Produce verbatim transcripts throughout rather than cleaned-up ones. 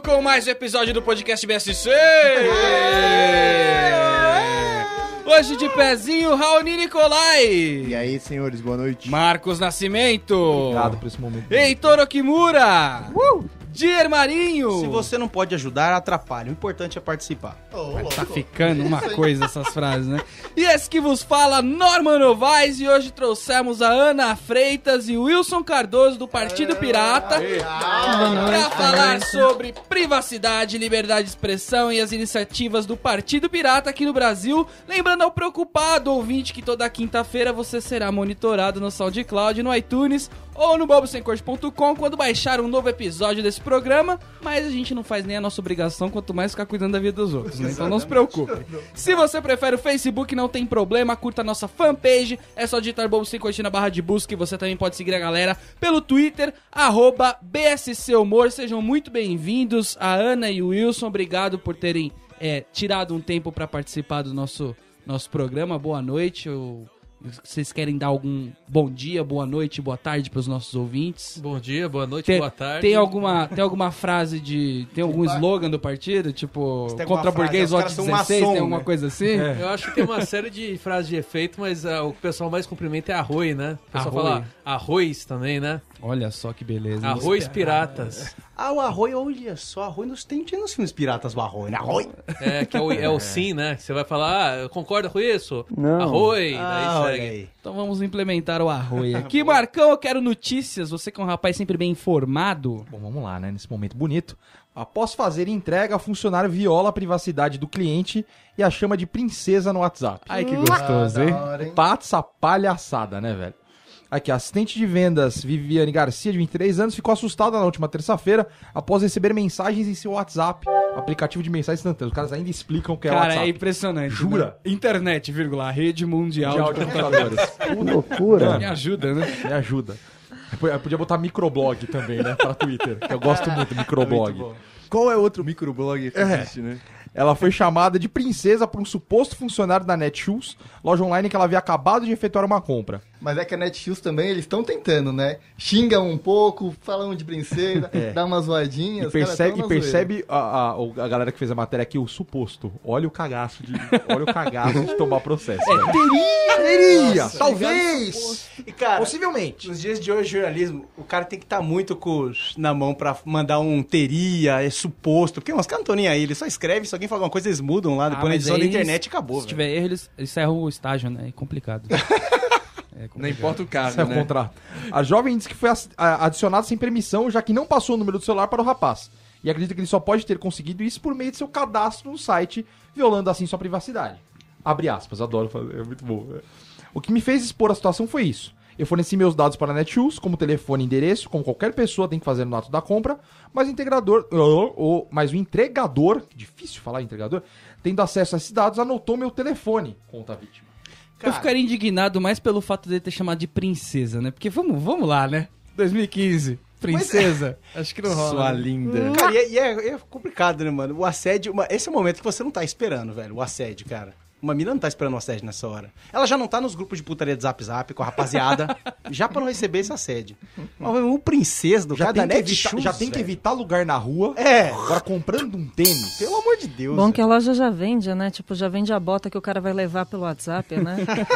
com mais um episódio do podcast B S C. Hoje de pezinho, Raoni Nicolai. E aí, senhores, boa noite. Marcos Nascimento. Obrigado por esse momento. Heitor Okimura. Uh! Dier Marinho. Se você não pode ajudar, atrapalha. O importante é participar. Oh, tá ficando uma coisa essas frases, né? E esse que vos fala, Norman Novaes, e hoje trouxemos a Ana Freitas e o Wilson Cardoso do Partido Pirata para falar sobre privacidade, liberdade de expressão e as iniciativas do Partido Pirata aqui no Brasil. Lembrando ao preocupado ouvinte que toda quinta-feira você será monitorado no SoundCloud, no iTunes ou no bobo sem corte ponto com quando baixar um novo episódio desse programa, mas a gente não faz nem a nossa obrigação, quanto mais ficar cuidando da vida dos outros, né? Então não se preocupe. Se você prefere o Facebook, não tem problema, curta a nossa fanpage, é só digitar bobo sem corte na barra de busca e você também pode seguir a galera pelo Twitter, arroba B S C Humor. Sejam muito bem-vindos, a Ana e o Wilson, obrigado por terem é, tirado um tempo para participar do nosso, nosso programa. Boa noite, eu... Vocês querem dar algum bom dia, boa noite, boa tarde para os nossos ouvintes? Bom dia, boa noite, tem, boa tarde. Tem alguma, tem alguma frase de... Tem algum slogan do partido? Tipo, contra burguês, vote dezesseis, tem alguma coisa assim? É. Eu acho que tem uma série de frases de efeito, mas uh, o que o pessoal mais cumprimenta é arroi, né? O pessoal Arroi. fala arroz também, né? Olha só que beleza. Arroz piratas. Ah, o Arroi, olha só, Arroi nos tem, tem nos filmes piratas o Arroi, né? Arroi. É, que é o, é o sim, né? Você vai falar, ah, concorda com isso? Não. Arroi, Ah, daí segue. aí. Então vamos implementar o arroio aqui. Marcão, eu quero notícias. Você que é um rapaz sempre bem informado. Bom, vamos lá, né? Nesse momento bonito. Após fazer entrega, funcionário viola a privacidade do cliente e a chama de princesa no WhatsApp. Ai, que gostoso, hein? Passa palhaçada, né, velho? Aqui, a assistente de vendas Viviane Garcia, de vinte e três anos, ficou assustada na última terça-feira após receber mensagens em seu WhatsApp, aplicativo de mensagens instantâneas. Os caras ainda explicam o que é o Cara, WhatsApp. é impressionante. Jura? Né? Internet, vírgula, rede mundial, Mundial de de computadores. computadores. Que loucura. Me ajuda, né? Me ajuda. Eu podia botar microblog também, né? Pra Twitter, que eu gosto muito do microblog. Qual é outro microblog que É. existe, né? Ela foi chamada de princesa por um suposto funcionário da Netshoes, loja online que ela havia acabado de efetuar uma compra. Mas é que a Netshoes também, eles estão tentando, né? Xingam um pouco, falam de princesa, É. dá umas zoadinhas. E os caras percebe, tão e na percebe a, a, o- a galera que fez a matéria aqui, o suposto. Olha o cagaço de, olha o cagaço de tomar processo. É, teria, teria, talvez, E, cara, possivelmente. nos dias de hoje, jornalismo, o cara tem que estar muito com os na mão pra mandar um teria, é suposto. Porque os caras não estão nem aí, eles só escrevem, se alguém fala alguma coisa, eles mudam lá, depois Ah, na mas edição da aí, internet acabou, Se velho. tiver erro, eles encerram o estágio, né? É complicado. É complicado. Não importa o caso, Isso é o né? contrato. A jovem disse que foi ass- a- adicionada sem permissão, já que não passou o número do celular para o rapaz. E acredita que ele só pode ter conseguido isso por meio de seu cadastro no site, violando assim sua privacidade. Abre aspas, adoro fazer, é muito bom. Né? O que me fez expor a situação foi isso. Eu forneci meus dados para a Netshoes, como telefone e endereço, como qualquer pessoa tem que fazer no ato da compra, mas o integrador, ou, ou- mas o entregador, difícil falar entregador, tendo acesso a esses dados, anotou meu telefone, conta a vítima. Eu ficaria indignado mais pelo fato de ele ter chamado de princesa, né? Porque vamos, vamos lá, né? dois mil e quinze, princesa. Acho que não rola. Sua né? linda. Cara, e é, e é- é complicado, né, mano? O assédio, uma- esse é o momento que você não tá esperando, velho, o assédio, cara. Uma mina não tá esperando o assédio nessa hora. Ela já não tá nos grupos de putaria de zap zap com a rapaziada, já pra não receber esse assédio. Mas o princesa do Já cara tem, da que evitar, Netshoes, já tem que velho. evitar lugar na rua. É. Agora comprando um tênis. Pelo amor de Deus. Bom velho. que a loja já vende, né? Tipo, já vende a bota que o cara vai levar pelo WhatsApp, né?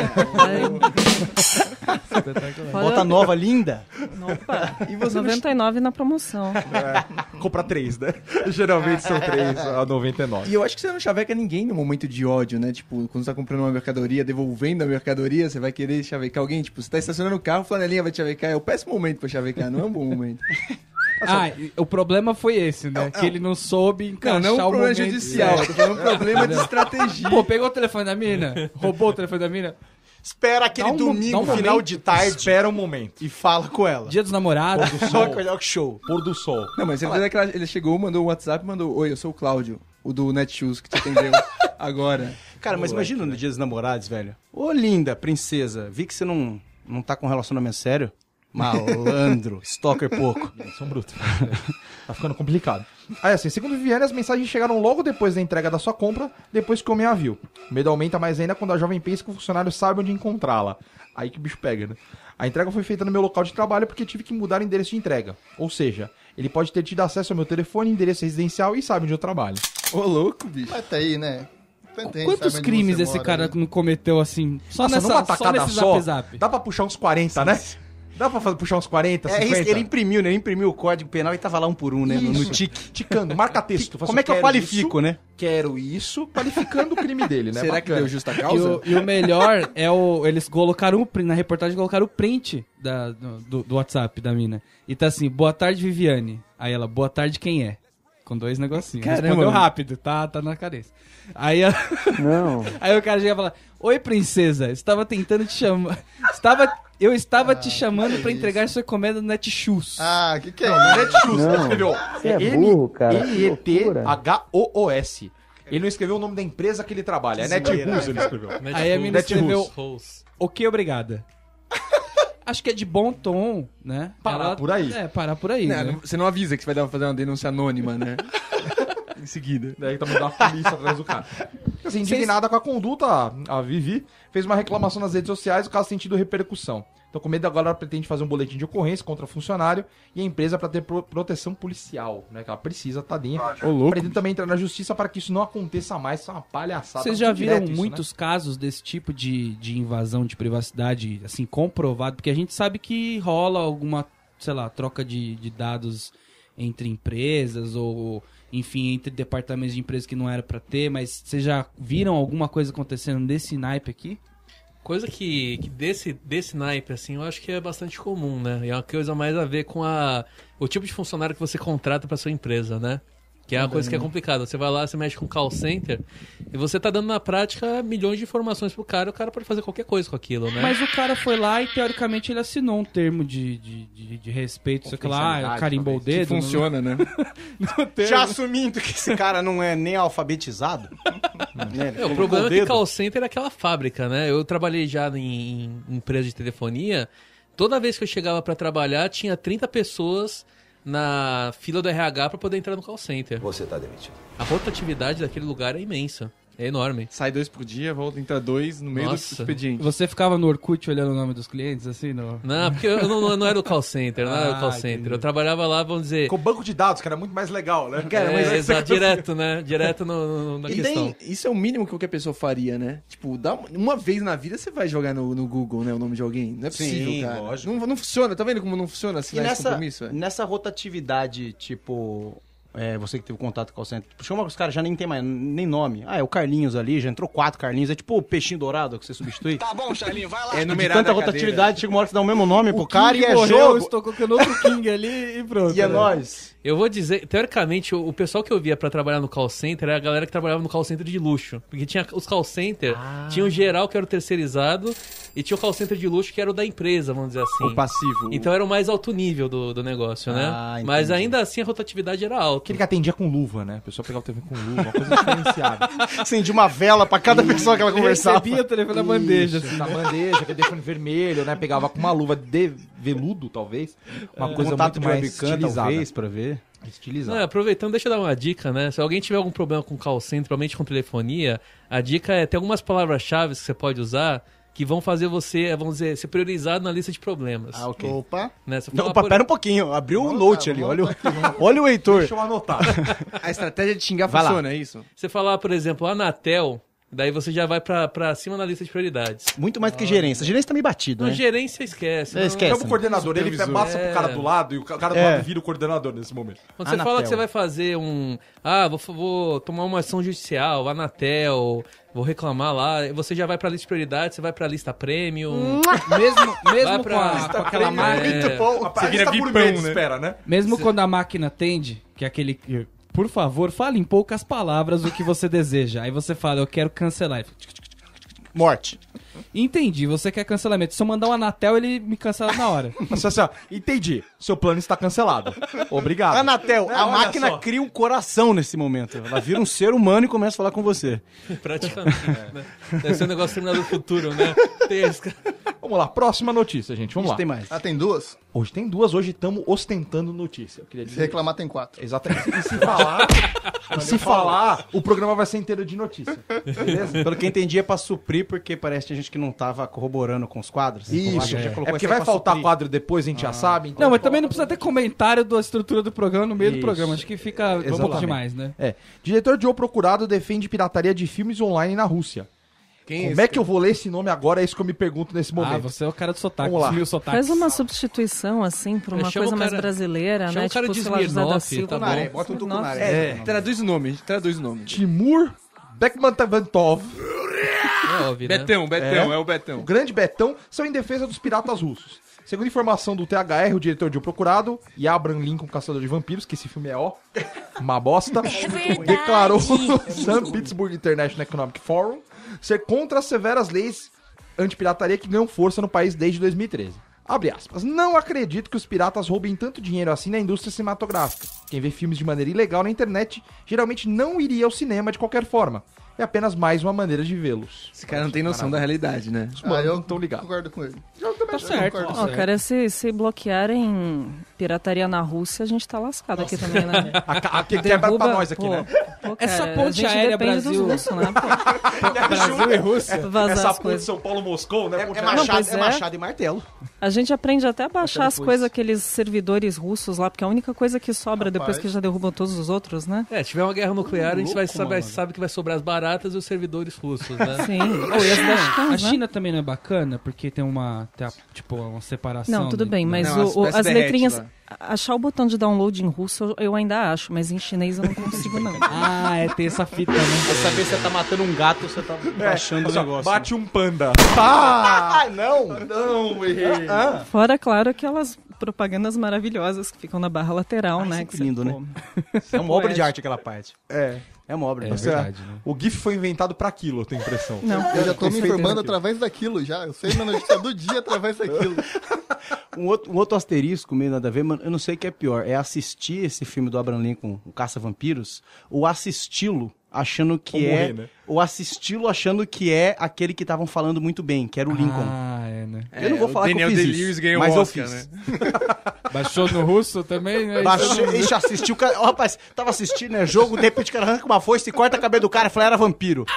Aí... Bota nova linda. Opa, E você não- noventa e nove na promoção. Compra três, né? Geralmente são três a noventa e nove. E eu acho que você não chaveca ninguém no momento de ódio, né? Tipo, quando você tá comprando uma mercadoria, devolvendo a mercadoria, você vai querer chavecar alguém. Tipo, você tá estacionando o carro, flanelinha vai te chavecar. É o péssimo momento pra chavecar, não é um bom momento. Ah, e o problema foi esse, né? Que ele não soube Não, encaixar não é um o problema momento. judicial, eu tô falando um problema de estratégia. Pô, pegou o telefone da mina, roubou o telefone da mina. Espera aquele Dá um- domingo, dá um final momento. de tarde, Espera um momento. e fala com ela. Dia dos namorados. Só que olha que show. Pôr do sol. Não, mas você vê que ela- ele chegou, mandou o WhatsApp e mandou: Oi, eu sou o Cláudio, o do Netshoes, que te atendeu agora. Cara, mas imagina no dia dos namorados, velho. Ô, linda, princesa, vi que você não, não tá com um relacionamento sério. Malandro, stalker pouco. São brutos. Tá ficando complicado. Aí assim, segundo o Viviane, as mensagens chegaram logo depois da entrega da sua compra, depois que o homem a viu. O medo aumenta mais ainda quando a jovem pensa que o funcionário sabe onde encontrá-la. Aí que o bicho pega, né? A entrega foi feita no meu local de trabalho porque tive que mudar o endereço de entrega. Ou seja, ele pode ter tido acesso ao meu telefone, endereço residencial e sabe onde eu trabalho. Ô, louco, bicho. Mas tá aí, né? Tanta gente Quantos sabe onde crimes você esse mora cara aí. não cometeu assim? Só Nossa, nessa numa só tacada nesse só, zap zap. dá pra puxar uns quarenta, né? Dá pra fazer, puxar uns quarenta, É, cinquenta? ele imprimiu, né? Ele imprimiu o código penal e tava lá um por um, né? No, no Isso. tique. Ticando, marca texto. Fala Como é que eu quero qualifico, isso, né? Quero isso, qualificando o crime dele, né? Será que Bacana. deu justa E causa? o, e o melhor é o. Eles colocaram o print, na reportagem colocaram o print da, do, do- do WhatsApp da mina. E tá assim, boa tarde, Viviane. Aí ela, boa tarde, quem é? Com dois negocinhos. Caramba, Respondeu mano. rápido, tá, tá na carência. Aí, a- Não. aí o cara chega e fala: oi, princesa, estava tentando te chamar. Estava, eu estava te chamando pra entregar sua encomenda no Netshoes. Ah, que que é Não, isso? não é Netshoes, Não. ele escreveu Você é burro, cara. N E T Loucura. H O O S. Ele não escreveu o nome da empresa que ele trabalha. É Netshoes, ele escreveu. Aí a mina escreveu: House. ok, obrigada. Acho que é de bom tom, né? Parar por aí. É, parar por aí, Não, né? não- você não avisa que você vai dar- fazer uma denúncia anônima, né? em seguida. Daí tá mandando a polícia atrás do cara. Assim, indignada com a conduta, a Vivi fez uma reclamação nas redes sociais, o caso tem tido repercussão. Então, com medo agora, ela pretende fazer um boletim de ocorrência contra o funcionário e a empresa para ter pro- proteção policial, né? Que ela precisa, tadinha. Ô, louco. Pretende também entrar na justiça para que isso não aconteça mais. Isso é uma palhaçada. Vocês Tá já muito viram direto isso, muitos casos desse tipo de, de invasão de privacidade, assim, comprovado? Porque a gente sabe que rola alguma, sei lá, troca de, de dados entre empresas ou, enfim, entre departamentos de empresas que não era pra ter, mas vocês já viram alguma coisa acontecendo nesse naipe aqui? Coisa que, que desse, desse naipe, assim, eu acho que é bastante comum, né? E é uma coisa mais a ver com a, o tipo de funcionário que você contrata pra sua empresa, né? Que é uma coisa que é complicada. Você vai lá, você mexe com call center e você tá dando na prática milhões de informações pro cara e o cara pode fazer qualquer coisa com aquilo, né? Mas o cara foi lá e, teoricamente, ele assinou um termo de, de, de, de respeito, sei lá, Confidencialidade, carimbou o talvez. dedo. Que funciona, né? Já assumindo que esse cara não é nem alfabetizado. né? É, o problema é que call center é aquela fábrica, né? Eu trabalhei já em, em empresa de telefonia. Toda vez que eu chegava pra trabalhar, tinha trinta pessoas na fila do R H pra poder entrar no call center. Você tá demitido. A rotatividade daquele lugar é imensa. É enorme. Sai dois por dia, volta, entra dois no meio Nossa. do expediente. Você ficava no Orkut olhando o nome dos clientes, assim? No... Não, porque eu não, não- não era o call center, não era o call Ah, center. entendi. Eu trabalhava lá, vamos dizer... Com o banco de dados, que era muito mais legal, né? é, exato, direto, né? Direto no, no- na E questão. tem, isso é o mínimo que qualquer pessoa faria, né? Tipo, dá uma, uma vez na vida você vai jogar no, no Google, né, o nome de alguém. Não é Sim, possível, cara. lógico. Não, não funciona, tá vendo como não funciona E assinar esse nessa, compromisso? é? nessa rotatividade, tipo, é, você que teve contato com o call center, chama os caras já nem tem mais nem nome. Ah, é o Carlinhos ali, já entrou quatro Carlinhos, é tipo o peixinho dourado que você substitui. Tá bom, Charlinho, vai lá. É De numerada tanta a cadeira. rotatividade, chega uma hora que você dá o mesmo nome pro cara e é morreu, jogo. estou colocando outro King ali e pronto. E é né? nóis. Eu vou dizer, teoricamente, o, o pessoal que eu via pra trabalhar no call center era a galera que trabalhava no call center de luxo. Porque tinha os call center, Ah. tinha o geral que era o terceirizado e tinha o call center de luxo que era o da empresa, vamos dizer assim. O passivo. Então era o mais alto nível do, do negócio, né? Ah, Mas entendi. ainda assim a rotatividade era alta. Aquele que atendia com luva, né? A pessoa pegava o telefone com luva, uma coisa diferenciada. Acendi uma vela pra cada pessoa que ela conversava. Recebia o telefone na bandeja, Isso, assim. na bandeja, aquele telefone vermelho, né? Pegava com uma luva de veludo, talvez. Uma coisa Contato muito de mais webcam, estilizada. talvez, pra ver. Estilizada. Não, aproveitando, deixa eu dar uma dica, né? Se alguém tiver algum problema com call center, principalmente com telefonia, a dica é ter algumas palavras-chave que você pode usar que vão fazer você, vamos dizer, ser priorizado na lista de problemas. Ah, ok. Opa. Né? Você Não, fala, opa, por- pera um pouquinho. Abriu o Vamos note lá, ali. vamos Olha, o, aqui, vamos- olha o Heitor. Deixa eu anotar. A estratégia de xingar Vai lá. funciona, é isso? Você falar, por exemplo, Anatel, daí você já vai pra, pra cima na lista de prioridades. Muito mais do que gerência. Gerência tá meio batido, Não, né? gerência esquece. É, não- esquece. Chama o coordenador, ele Supervisor. passa pro cara do lado e o cara do É. lado vira o coordenador nesse momento. Quando você Anatel. fala que você vai fazer um... Ah, vou, vou tomar uma ação judicial, Anatel, vou reclamar lá, você já vai pra lista de prioridades, você vai pra lista premium. Mesmo, Vai mesmo com, pra- a, com aquela máquina... É. Muito bom. A vira lista por vipão, mês né? espera, né? Mesmo quando a máquina atende, que é aquele... que, por favor, fale em poucas palavras o que você deseja. Aí você fala, eu quero cancelar. Morte. Entendi, você quer cancelamento. Se eu mandar um Anatel, ele me cancela na hora. Assim, assim, ó, entendi. Seu plano está cancelado. Obrigado. Anatel, É, a olha máquina só. cria um coração nesse momento. Ela vira um ser humano e começa a falar com você. Praticamente, né? Deve ser um negócio terminado do futuro, né? Tem esse cara- Vamos lá, próxima notícia, gente. Vamos Isso lá. tem mais. Ah, tem duas? Hoje tem duas, hoje estamos ostentando notícia. Eu queria Se dizer. reclamar, tem quatro. Exatamente. E se falar, e se falar, o programa vai ser inteiro de notícia. Beleza? Pelo que eu entendi, é pra suprir, porque parece que a gente que não tava corroborando com os quadros. Isso, Já é. colocou É porque isso aí vai pra faltar suprir. quadro depois, a gente já sabe. então- Não, mas também não precisa ter comentário da estrutura do programa no meio do Isso. programa. Acho que fica um pouco Exatamente. demais, né? É. Diretor de O Procurado defende pirataria de filmes online na Rússia. Quem Como é que eu vou ler esse nome agora? É isso que eu me pergunto nesse Ah, momento. você é o cara do sotaque, Vamos lá. dos mil sotaques. Faz uma substituição, assim, pra uma Chama coisa o mais cara- brasileira, chama né? o cara de sei lá, José da Smirnoff, Silva. tá bom. Tucunaré, bota um Smirnoff. Tucunaré. É, traduz o nome, traduz o nome. Timur Bekmambetov, É óbvio, né? Betão, Betão, é, o o Betão. grande Betão, são em defesa dos piratas russos. Segundo informação do T H R, o diretor de O Procurado, e Abraham Lincoln, Caçador de Vampiros, que esse filme é, ó, uma bosta, declarou no Saint Petersburg International Economic Forum ser contra as severas leis antipirataria que ganham força no país desde dois mil e treze. Abre aspas. Não acredito que os piratas roubem tanto dinheiro assim na indústria cinematográfica. Quem vê filmes de maneira ilegal na internet geralmente não iria ao cinema de qualquer forma. É apenas mais uma maneira de vê-los. Esse cara não tem noção da realidade, né? Os manos Ah, eu não estão ligados. concordo com ele. Tá certo. concordo. Ó, cara, se, se bloquearem pirataria na Rússia, a gente tá lascado aqui também, né? A, a, que quebra pra Derruba- nós aqui, pô, né? pô, Essa cara, ponte a gente aérea depende Brasil- dos russos, né? Pô, Brasil e Rússia. vazar Essa as ponte coisas. São Paulo-Moscou, né? É, Ponte é aérea. Não, machado, pois é é. machado e martelo. A gente aprende até a baixar as depois. coisas, aqueles servidores russos lá, porque é a única coisa que sobra depois Rapaz. que já derrubam todos os outros, né? É, se tiver uma guerra nuclear, a gente vai Louco, saber, mano. sabe que vai sobrar as baratas e os servidores russos, né? Sim. Pô, e as A mexicanas, né? China também não é bacana, porque tem uma, tem a- tipo, uma separação. Não, tudo de- bem, mas Não, o- as o- peças as derrete letrinhas. lá. Achar o botão de download em russo eu- eu ainda acho, mas em chinês eu não consigo, não. Ah, é, tem essa fita, né? Pra saber se você tá matando um gato ou você tá baixando o Assim, ó, negócio. bate um panda. Ah! Ah, não! Não, errei. Fora, claro, aquelas propagandas maravilhosas que ficam na barra lateral, né? sempre que lindo, você, né? pô, É uma obra de arte aquela parte. É. É uma obra de É arte. verdade, né? O GIF foi inventado pra aquilo, eu tenho impressão. Não. Eu já tô me Feito informando daquilo. através daquilo já. Eu sei minha notícia do dia através daquilo. Um outro, um outro asterisco, meio nada a ver, mano, eu não sei o que é pior. É assistir esse filme do Abraham Lincoln, o Caça-Vampiros, ou assisti-lo achando que Ou é... morrer, né? Ou assisti-lo achando que é aquele que estavam falando muito bem, que era o Lincoln. Ah, é, né? Eu não vou É, falar o Daniel que eu fiz Day-Lewis isso, ganhou mas o eu Oscar, fiz. né? Baixou no russo também, né? Baixou, ixi, assistiu o cara. Ó, rapaz, tava assistindo, né? Jogo, de repente o cara arranca uma foice e corta a cabeça do cara. Eu falei, era vampiro.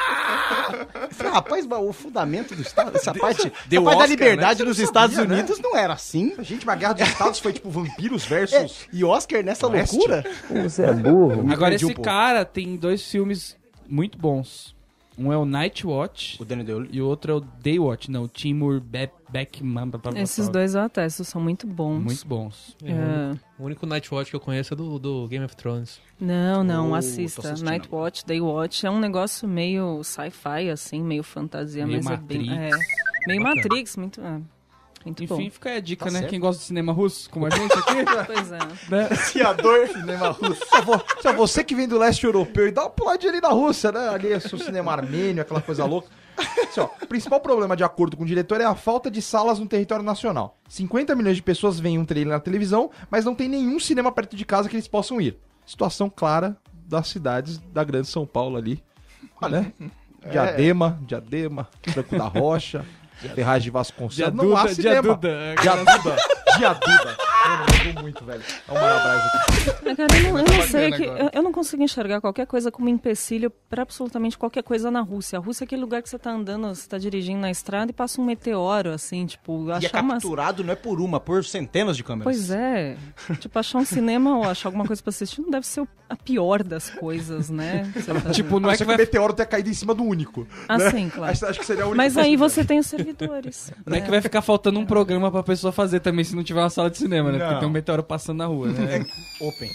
Eu falei, rapaz, mas o fundamento do Estado, essa parte, deu essa parte da Oscar, liberdade né? nos Você não Estados sabia, né? Unidos não era assim. Gente, uma guerra dos estados foi tipo vampiros É, versus... e Oscar nessa Oeste? loucura? Você é burro. Agora, perdi um esse pouco. cara tem dois filmes muito bons. Um é o Night Watch O Daniel Day-Lewis. e o outro é o Day Watch, não, o Timur Be Beckman. blá, blá, blá, Esses blá. dois eu atesto, são muito bons. Muito bons. É, O único Night Watch que eu conheço é do, do Game of Thrones. Não, não, Oh, tô assista. assistindo. Night Watch, Day Watch é um negócio meio sci-fi, assim, meio fantasia, Meio mas é bem. Matrix. É, meio Bacana. Matrix, muito. É, muito Enfim, bom. fica aí a dica, Tá né? certo. Quem gosta de cinema russo, como a gente aqui, Pois é. né? Fiador, cinema russo. Se vo- se você que vem do leste europeu e dá uma puladinha ali na Rússia, né? Ali é o cinema armênio, aquela coisa louca. Assim, ó, o principal problema, de acordo com o diretor, é a falta de salas no território nacional. cinquenta milhões de pessoas veem um trailer na televisão, mas não tem nenhum cinema perto de casa que eles possam ir. Situação clara das cidades da grande São Paulo ali, né? Diadema, Diadema, Franco da Rocha, Ferraz de Vasconcelos. Não há cinema. Diaduda. Diaduda. Diaduda. Mano, mudou muito, velho. É o Marabras aqui. É, cara, eu não, eu não Tá sei, bacana que, agora. eu, eu não consigo enxergar qualquer coisa como empecilho pra absolutamente qualquer coisa na Rússia. A Rússia é aquele lugar que você tá andando, você tá dirigindo na estrada e passa um meteoro, assim, tipo, E é achar umas... capturado não é por uma, por centenas de câmeras. Pois é. Tipo, achar um cinema ou achar alguma coisa pra assistir não deve ser o- a pior das coisas, né? Você tá- Tipo, não Não é é que que o vai... meteoro tenha caído em cima do único. Ah, sim, claro. Acho, acho que seria a única Mas aí possibilidade. você tem os servidores. Não é né? que vai ficar faltando um programa pra pessoa fazer também se não tiver uma sala de cinema, né? Não. Porque tem um meteoro passando na rua, né? Open.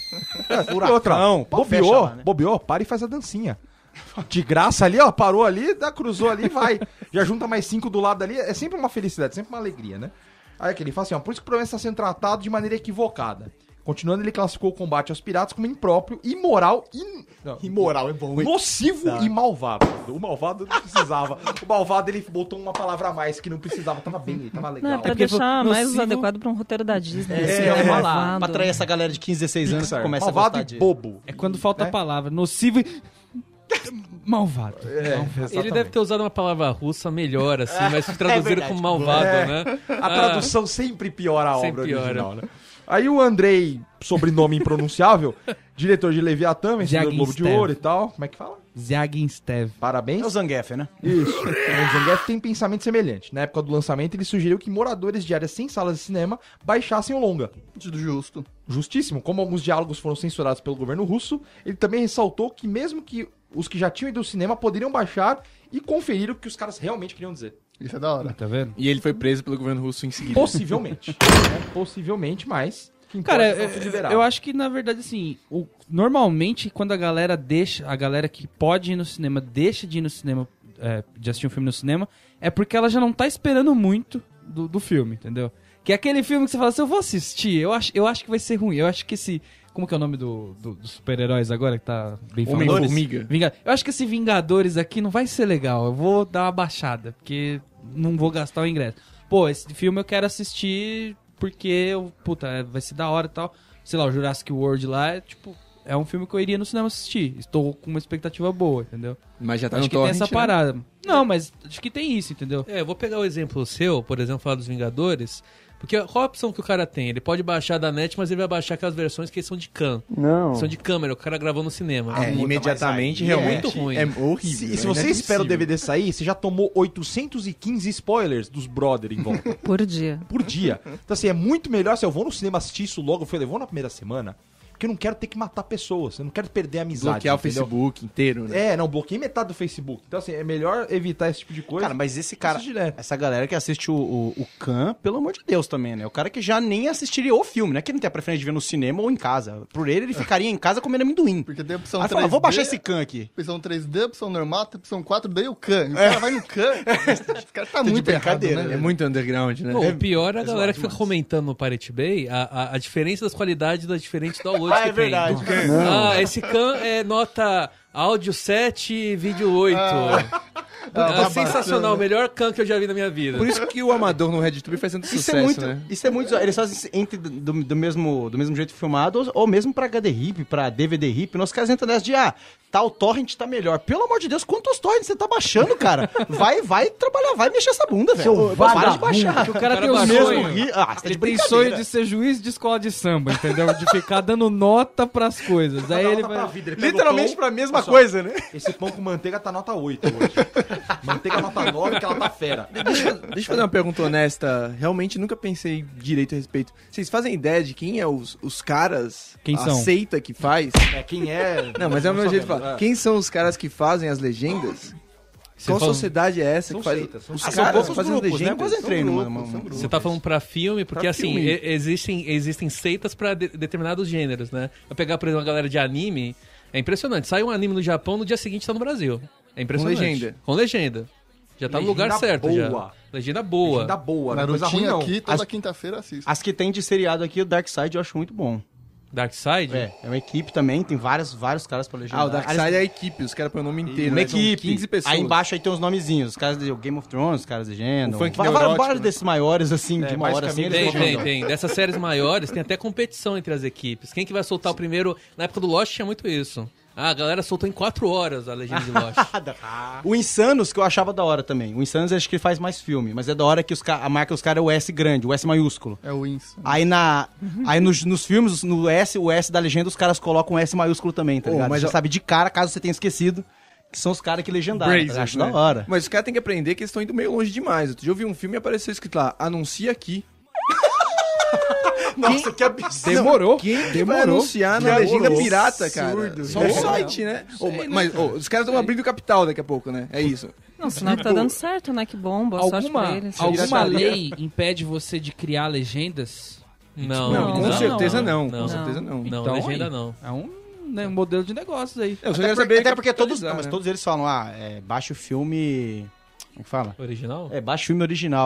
E outra, pau, fecha bobeou, lá, né? bobeou, para e faz a dancinha. De graça ali, ó, parou ali, dá, cruzou ali, vai. Já junta mais cinco do lado ali, é sempre uma felicidade, sempre uma alegria, né? Aí que ele fala assim, ó, por isso que o problema está sendo tratado de maneira equivocada. Continuando, ele classificou o combate aos piratas como impróprio, imoral e... Não, Imoral é bom, hein? nocivo e malvado. O malvado não precisava. O malvado, ele botou uma palavra a mais que não precisava. Tava bem, ele tava legal. Não, é pra porque deixar foi mais nocivo- adequado pra um roteiro da Disney. É, assim, é, né? é, Malvado. pra atrair essa galera de quinze, dezesseis anos que Pixar. começa a Malvado gostar e de... bobo. É quando falta a É. palavra. Nocivo e... malvado. É, Malvado. Ele deve ter usado uma palavra russa melhor, assim, mas traduziram verdade. como malvado, É. né? A tradução sempre piora a sempre obra piora. original, né? Aí o Andrei, sobrenome impronunciável, diretor de Leviatã, vencedor do Globo de Jaginstev. Ouro e tal. Como é que fala? Zaginstev. Parabéns. É o Zangief, né? Isso. O Zangief tem pensamento semelhante. Na época do lançamento, ele sugeriu que moradores de áreas sem salas de cinema baixassem o longa. Tudo justo. Justíssimo. Como alguns diálogos foram censurados pelo governo russo, ele também ressaltou que mesmo que os que já tinham ido ao cinema poderiam baixar e conferir o que os caras realmente queriam dizer. Isso é da hora. Tá vendo? E ele foi preso pelo governo russo em seguida. Possivelmente. né? Possivelmente, mas... o que importa Cara, é que eu, foi liberado. eu acho que na verdade assim, o- normalmente quando a galera deixa, a galera que pode ir no cinema deixa de ir no cinema, é, de assistir um filme no cinema, é porque ela já não tá esperando muito do, do filme, entendeu? Que é aquele filme que você fala assim, eu vou assistir, eu acho, eu acho que vai ser ruim, eu acho que esse... Como que é o nome do, do- dos super-heróis agora que tá bem famoso? Homem-Formiga. Vinga- Eu acho que esse Vingadores aqui não vai ser legal. Eu vou dar uma baixada, porque não vou gastar o ingresso. Pô, esse filme eu quero assistir porque, eu- puta, é, vai ser da hora e tal. Sei lá, o Jurassic World lá é tipo... É um filme que eu iria no cinema assistir. Estou com uma expectativa boa, entendeu? Mas já tá acho no que tem torrent, essa né? parada. Não, mas acho que tem isso, entendeu? É, eu vou pegar o exemplo seu, por exemplo, falar dos Vingadores, porque qual a opção que o cara tem? Ele pode baixar da net, mas ele vai baixar aquelas versões que são de cam. Não. São de câmera, o cara gravou no cinema. É, puta, imediatamente, mas aí realmente, é muito ruim. é horrível. Se, né? se você Inadmissível. espera o D V D sair, você já tomou oitocentos e quinze spoilers dos brother em volta. Por dia. por dia. Então, assim, é muito melhor se eu vou no cinema assistir isso logo. Eu falei, eu vou na primeira semana, porque eu não quero ter que matar pessoas. Eu não quero perder a amizade. Bloquear o entendeu? Facebook inteiro, né? É, não, bloqueei metade do Facebook. Então, assim, é melhor evitar esse tipo de coisa. Cara, mas esse cara, Assiste direto. essa galera que assiste o, o, o Khan, pelo amor de Deus também, né? O cara que já nem assistiria o filme, né? Que ele não tem a preferência de ver no cinema ou em casa. Por ele, ele ficaria em casa comendo amendoim. Porque tem a opção Aí três D. fala, vou baixar esse Khan aqui. Opção três D, opção normal, tem opção quatro D e o Khan. O cara vai no Khan. Esse cara tá muito errado, né? É muito underground, né? Pô, É- o pior é a é galera zoado que fica demais. comentando no Pirate Bay a, a, a diferença das qualidades das diferentes downloads Ah, que é verdade. tem. Ah, esse Khan é nota áudio sete, vídeo oito. Ah, é sensacional, o melhor Khan que eu já vi na minha vida. Por isso que o amador no RedTube faz tanto Isso sucesso, é muito, né? isso é muito, eles fazem isso entre do, do mesmo, do mesmo jeito filmado ou, ou mesmo pra H D R I P, pra D V D R I P, nós caras entram nessa de, ah, tal torrent tá melhor. Pelo amor de Deus, quantos torrents você tá baixando, cara? Vai, vai trabalhar, vai mexer essa bunda, velho. Para de baixar. O cara, O cara tem os baixou, mesmos... hein? Ri- Ah, você tá Ele de tem brincadeira. sonho de ser juiz de escola de samba, entendeu? De ficar dando nota pras coisas. Aí ele vai... Literalmente pra mesma Olha só, coisa, né? Esse pão com manteiga tá nota oito hoje. Manteiga nota nove, que ela tá fera. Deixa, eu- deixa eu fazer uma pergunta honesta. Realmente nunca pensei direito a respeito. Vocês fazem ideia de quem é os, os caras? Quem a são? seita que faz? É, quem é... Não, mas é o meu jeito de sabemos, falar. é. Quem são os caras que fazem as legendas? Qual fala- sociedade é essa São que faz? seitas, são Os seitas. São caras poucos fazem as grupos, né? Eu legendas? quase entrei São numa... grupos, numa- são grupos. Você tá falando pra filme, porque Pra assim, filme. e- existem, existem seitas pra de- determinados gêneros, né? Vai pegar, por exemplo, uma galera de anime, é impressionante. Sai um anime no Japão, no dia seguinte tá no Brasil. É impressionante. legenda. Com legenda. Já tá no Legenda lugar certo, boa. já. Legenda boa. Legenda boa, não é coisa ruim Narutinho não. aqui, toda As- quinta-feira assiste. As que tem de seriado aqui, o Dark Side eu acho muito bom. Dark Side? É, é uma equipe também, tem vários, vários caras pra legendar. Ah, o Darkseid é a equipe, os caras põem o nome inteiro. Uma né? São equipe. quinze pessoas. Aí embaixo aí tem os nomezinhos. Os caras do Game of Thrones, os caras legendam. O Funk Va- va- Neurótico, Vários né? desses maiores, assim, É, de uma hora assim, basicamente eles Tem, legendam. tem, tem. Dessas séries maiores, tem até competição entre as equipes. Quem que vai soltar o primeiro... Na época do Lost tinha muito isso. Ah, a galera soltou em quatro horas a legenda de Lost. O Insanos, que eu achava da hora também. O Insanos acho que ele faz mais filme, mas é da hora que os ca- a marca dos caras é o S grande, o S maiúsculo. É o Wins. Aí, na, aí nos, nos filmes, no S, o S da legenda, os caras colocam um S maiúsculo também, tá Oh, ligado? mas Você eu- sabe de cara, caso você tenha esquecido, que são os caras que legendaram. Brazers, eu acho né? da hora. Mas os caras têm que aprender que eles estão indo meio longe demais. Outro dia eu vi um filme e apareceu escrito lá, anuncia aqui. Nossa, que absurdo. Demorou. Quem que vai Demorou. anunciar na Demorou. legenda pirata, cara? Absurdo. Só o site, né? Ô, mas ô, os caras estão abrindo capital daqui a pouco, né? É isso. Não, sinal que tá dando certo, né? Que bom, boa sorte Alguma, pra eles. alguma Pirataria. lei impede você de criar legendas? Não, Não, com não, certeza não. não. Com certeza não. Não, Então, legenda aí, não. É um, né, um modelo de negócios aí. Eu só Até, quero por- saber até porque todos, capitalizar, não, mas né? todos eles falam, ah, é, baixa o filme... Como é que fala? Original? É, baixa o filme original.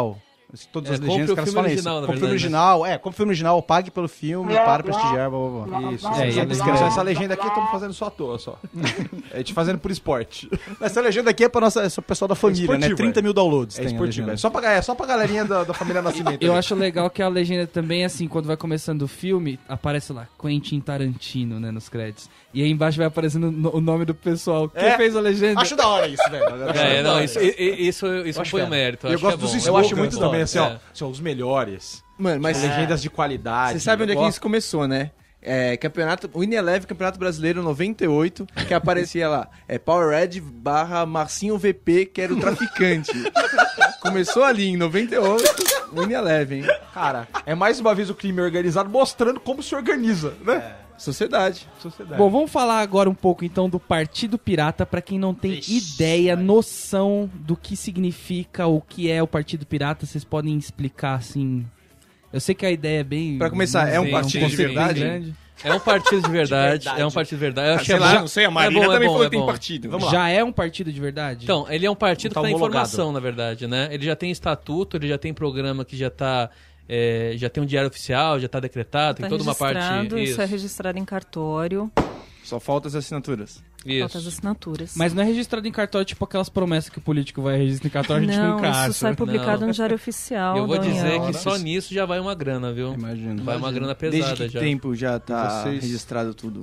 Todas É, as compre legendas, o os caras filme falam original, isso. na Compre o verdade, original, é, compre o filme original, pague pelo filme, para prestigiar, blá, blá, blá. Isso, É, é, e e a essa, essa legenda aqui estamos fazendo só à toa, só. A gente fazendo por esporte. Essa legenda aqui é para nossa, é o pessoal da família, né? esportivo, trinta é. mil downloads É tem a esportivo, legenda. é só pra, é só pra galerinha da, da família Nascimento. Eu ali. acho legal que a legenda também, assim, quando vai começando o filme, aparece lá, Quentin Tarantino, né, nos créditos. E aí embaixo vai aparecendo no- o nome do pessoal. Quem É. fez a legenda? Acho da hora isso, velho. É, não, isso, i- i- isso, isso acho foi um fera. mérito. Eu acho gosto que é dos bom. slogans acho muito também, da assim, hora. ó. São os melhores. Mano, mas Legendas de qualidade. você sabe onde é que Eu isso começou, né? É, campeonato, o Ineleve, Campeonato Brasileiro noventa e oito, que aparecia lá, é Power Red barra Marcinho V P, que era o traficante. Começou ali em noventa e oito, o Ineleve, hein? Cara, é mais uma vez o crime organizado mostrando como se organiza, né? Sociedade. Sociedade. Bom, vamos falar agora um pouco então do Partido Pirata, pra quem não tem ideia, noção do que significa, o que é o Partido Pirata, vocês podem explicar assim. Eu sei que a ideia é bem. Pra começar, é um Sim, partido de sim, verdade? sim. grande. É um partido de verdade, é um partido de verdade. Eu Ah, acho sei que é lá, bom. não sei, a É Marina bom, é também bom, falou é que tem bom. partido. Vamos lá. Já é um partido de verdade? Então, ele é um partido Tá que tá em homologado. formação, na verdade, né? Ele já tem estatuto, ele já tem programa que já tá... é, já tem um diário oficial, já tá decretado, Tá tem toda uma parte... registrado, isso Isso, é registrado em cartório, Só falta as assinaturas. falta as isso. assinaturas. Mas não é registrado em cartório, tipo aquelas promessas que o político vai registrar em cartório, a gente não, nunca acha. isso sai publicado Não. no Diário Oficial Eu vou da dizer União. que só nisso já vai uma grana, viu? Imagino. Vai uma grana Desde pesada que já. tempo já tá Vocês- registrado tudo?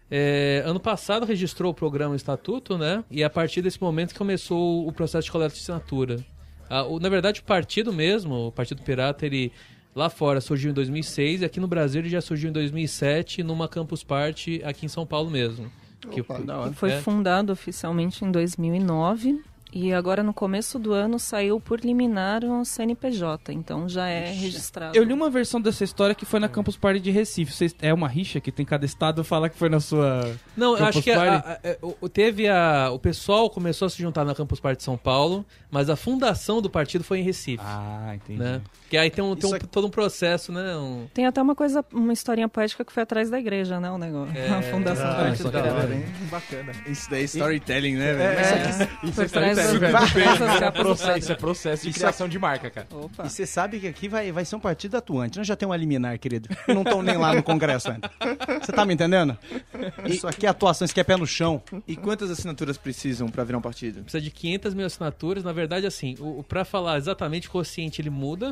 É, ano passado registrou o programa Estatuto, né? E a partir desse momento que começou o processo de coleta de assinatura. Ah, o- na verdade, o partido mesmo, o Partido Pirata, ele lá fora surgiu em dois mil e seis e aqui no Brasil ele já surgiu em dois mil e sete numa Campus Party aqui em São Paulo mesmo. Que, Opa, Da hora. E foi É. fundado oficialmente em dois mil e nove e agora no começo do ano saiu por liminar o C N P J, então já é registrado. Eu li uma versão dessa história que foi na Campus Party de Recife. Vocês, é uma rixa que tem cada estado fala que foi na sua. Não, eu Campus acho que a- Party? a- a- o- teve a. O pessoal começou a se juntar na Campus Party de São Paulo, mas a fundação do partido foi em Recife. Ah, entendi. Né? Que aí tem, um, tem um- Isso aqui- todo um processo, né? Um, Tem até uma coisa, uma historinha poética que foi atrás da igreja, né, o negócio. É, a fundação do ah, Partido isso é da Pirata. hora, hein? Bacana. Isso daí é storytelling, né, velho? É, foi atrás das Isso é das capas processo, do isso é processo de Isso criação de marca, cara. Opa. E você sabe que aqui vai, vai ser um partido atuante. Nós já temos um liminar, querido. E não estão nem lá no Congresso ainda. Você tá me entendendo? Isso aqui é atuação, isso aqui é pé no chão. E quantas assinaturas precisam pra virar um partido? precisa de quinhentas mil assinaturas. Na verdade, assim, o, o- pra falar exatamente o quociente, ele muda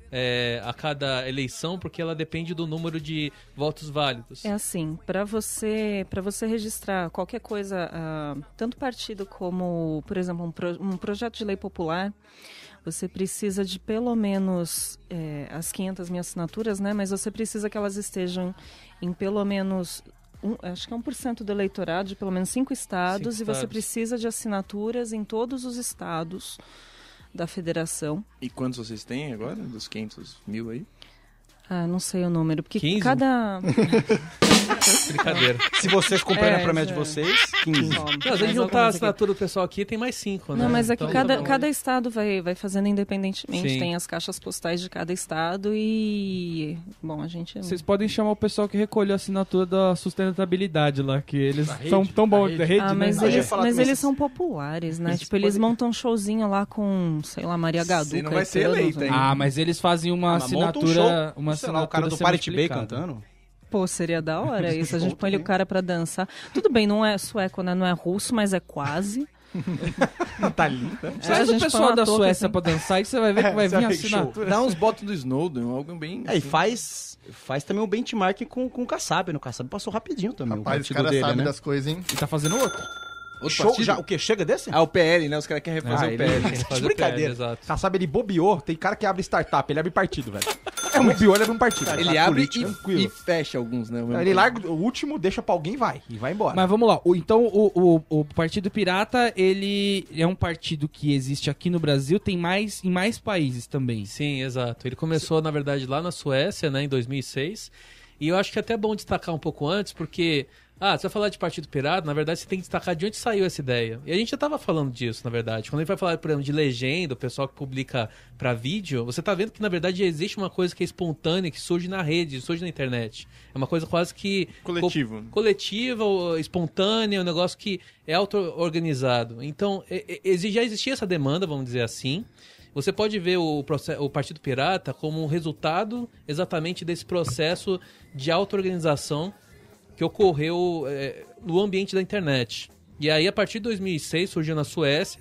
é, a cada eleição, porque ela depende do número de votos válidos. É assim, para você, para você registrar qualquer coisa, ah, tanto partido como, por exemplo, um, pro- um projeto de lei popular, você precisa de pelo menos é, as quinhentas mil assinaturas, né? Mas você precisa que elas estejam em pelo menos um, acho que é um por cento do eleitorado de pelo menos cinco estados, Cinco e você estados. precisa de assinaturas em todos os estados da federação. E quantos vocês têm agora? Dos quinhentos mil aí? Ah, não sei o número, porque quinze? cada... Brincadeira. Se vocês comprarem É, a promessa de é. vocês, quinze. Só, Não, se a mais gente juntar a algumas aqui. assinatura do pessoal aqui, tem mais cinco, né? Não, mas é que Então, cada, tá bom. cada estado vai, vai fazendo independentemente. Sim. Tem as caixas postais de cada estado e... Bom, a gente... Vocês podem chamar o pessoal que recolheu a assinatura da sustentabilidade lá, que eles Da são rede, tão da bons rede. da rede, Ah, né? mas Eu ia eles, falar mas também, eles vocês- são populares, né? Eles Tipo, eles podem- montam um showzinho lá com, sei lá, Maria Gadu, Você não vai ser Caetano, eleito, né? hein? Ah, mas eles fazem uma Ah, mas monta um assinatura, show. uma Sei lá, assinatura o cara do sendo Pirate Bay explicada. cantando. Pô, seria da hora isso. A gente põe o cara pra dançar. Tudo bem, não é sueco, né? Não é russo, mas é quase. Tá lindo. É, a Traz o gente põe pessoal uma da touca, Suécia assim. pra dançar e você vai ver que vai Você vir a vai ver que assinatura. Dá uns botos do Snowden, algo bem... É, e faz, faz também um benchmark com, com o Kassab. No Kassab passou rapidinho também. Rapaz, o os partido caras dele, sabem né? das coisas, hein? E tá fazendo outro. Outro Show, partido? já, o quê? Chega desse? Ah, o P L, né? Os caras querem refazer Ah, o ele- P L. Tem que fazer o brincadeira. P L, exato. Tá, sabe, ele bobeou, tem cara que abre startup, ele abre partido, velho. É um bobeou, ele abre um partido. Ele abre político, e, tranquilo. e fecha alguns, né? ao mesmo Ele tempo. larga o último, deixa pra alguém e vai. E vai embora. Mas vamos lá. O- então, o, o, o Partido Pirata, ele é um partido que existe aqui no Brasil, tem mais em mais países também. Sim, exato. Ele começou, na verdade, lá na Suécia, né, em dois mil e seis. E eu acho que é até bom destacar um pouco antes, porque Ah, você vai falar de Partido Pirata, na verdade você tem que destacar de onde saiu essa ideia. E a gente já tava falando disso, na verdade. Quando a gente vai falar, por exemplo, de legenda, o pessoal que publica pra vídeo, você tá vendo que, na verdade, existe uma coisa que é espontânea, que surge na rede, surge na internet. É uma coisa quase que... Coletivo. Co coletiva, ou espontânea, um negócio que é auto-organizado. Então, é, é, já existia essa demanda, vamos dizer assim. Você pode ver o, o Partido Pirata como um resultado exatamente desse processo de auto-organização que ocorreu é, no ambiente da internet. E aí, a partir de dois mil e seis, surgiu na Suécia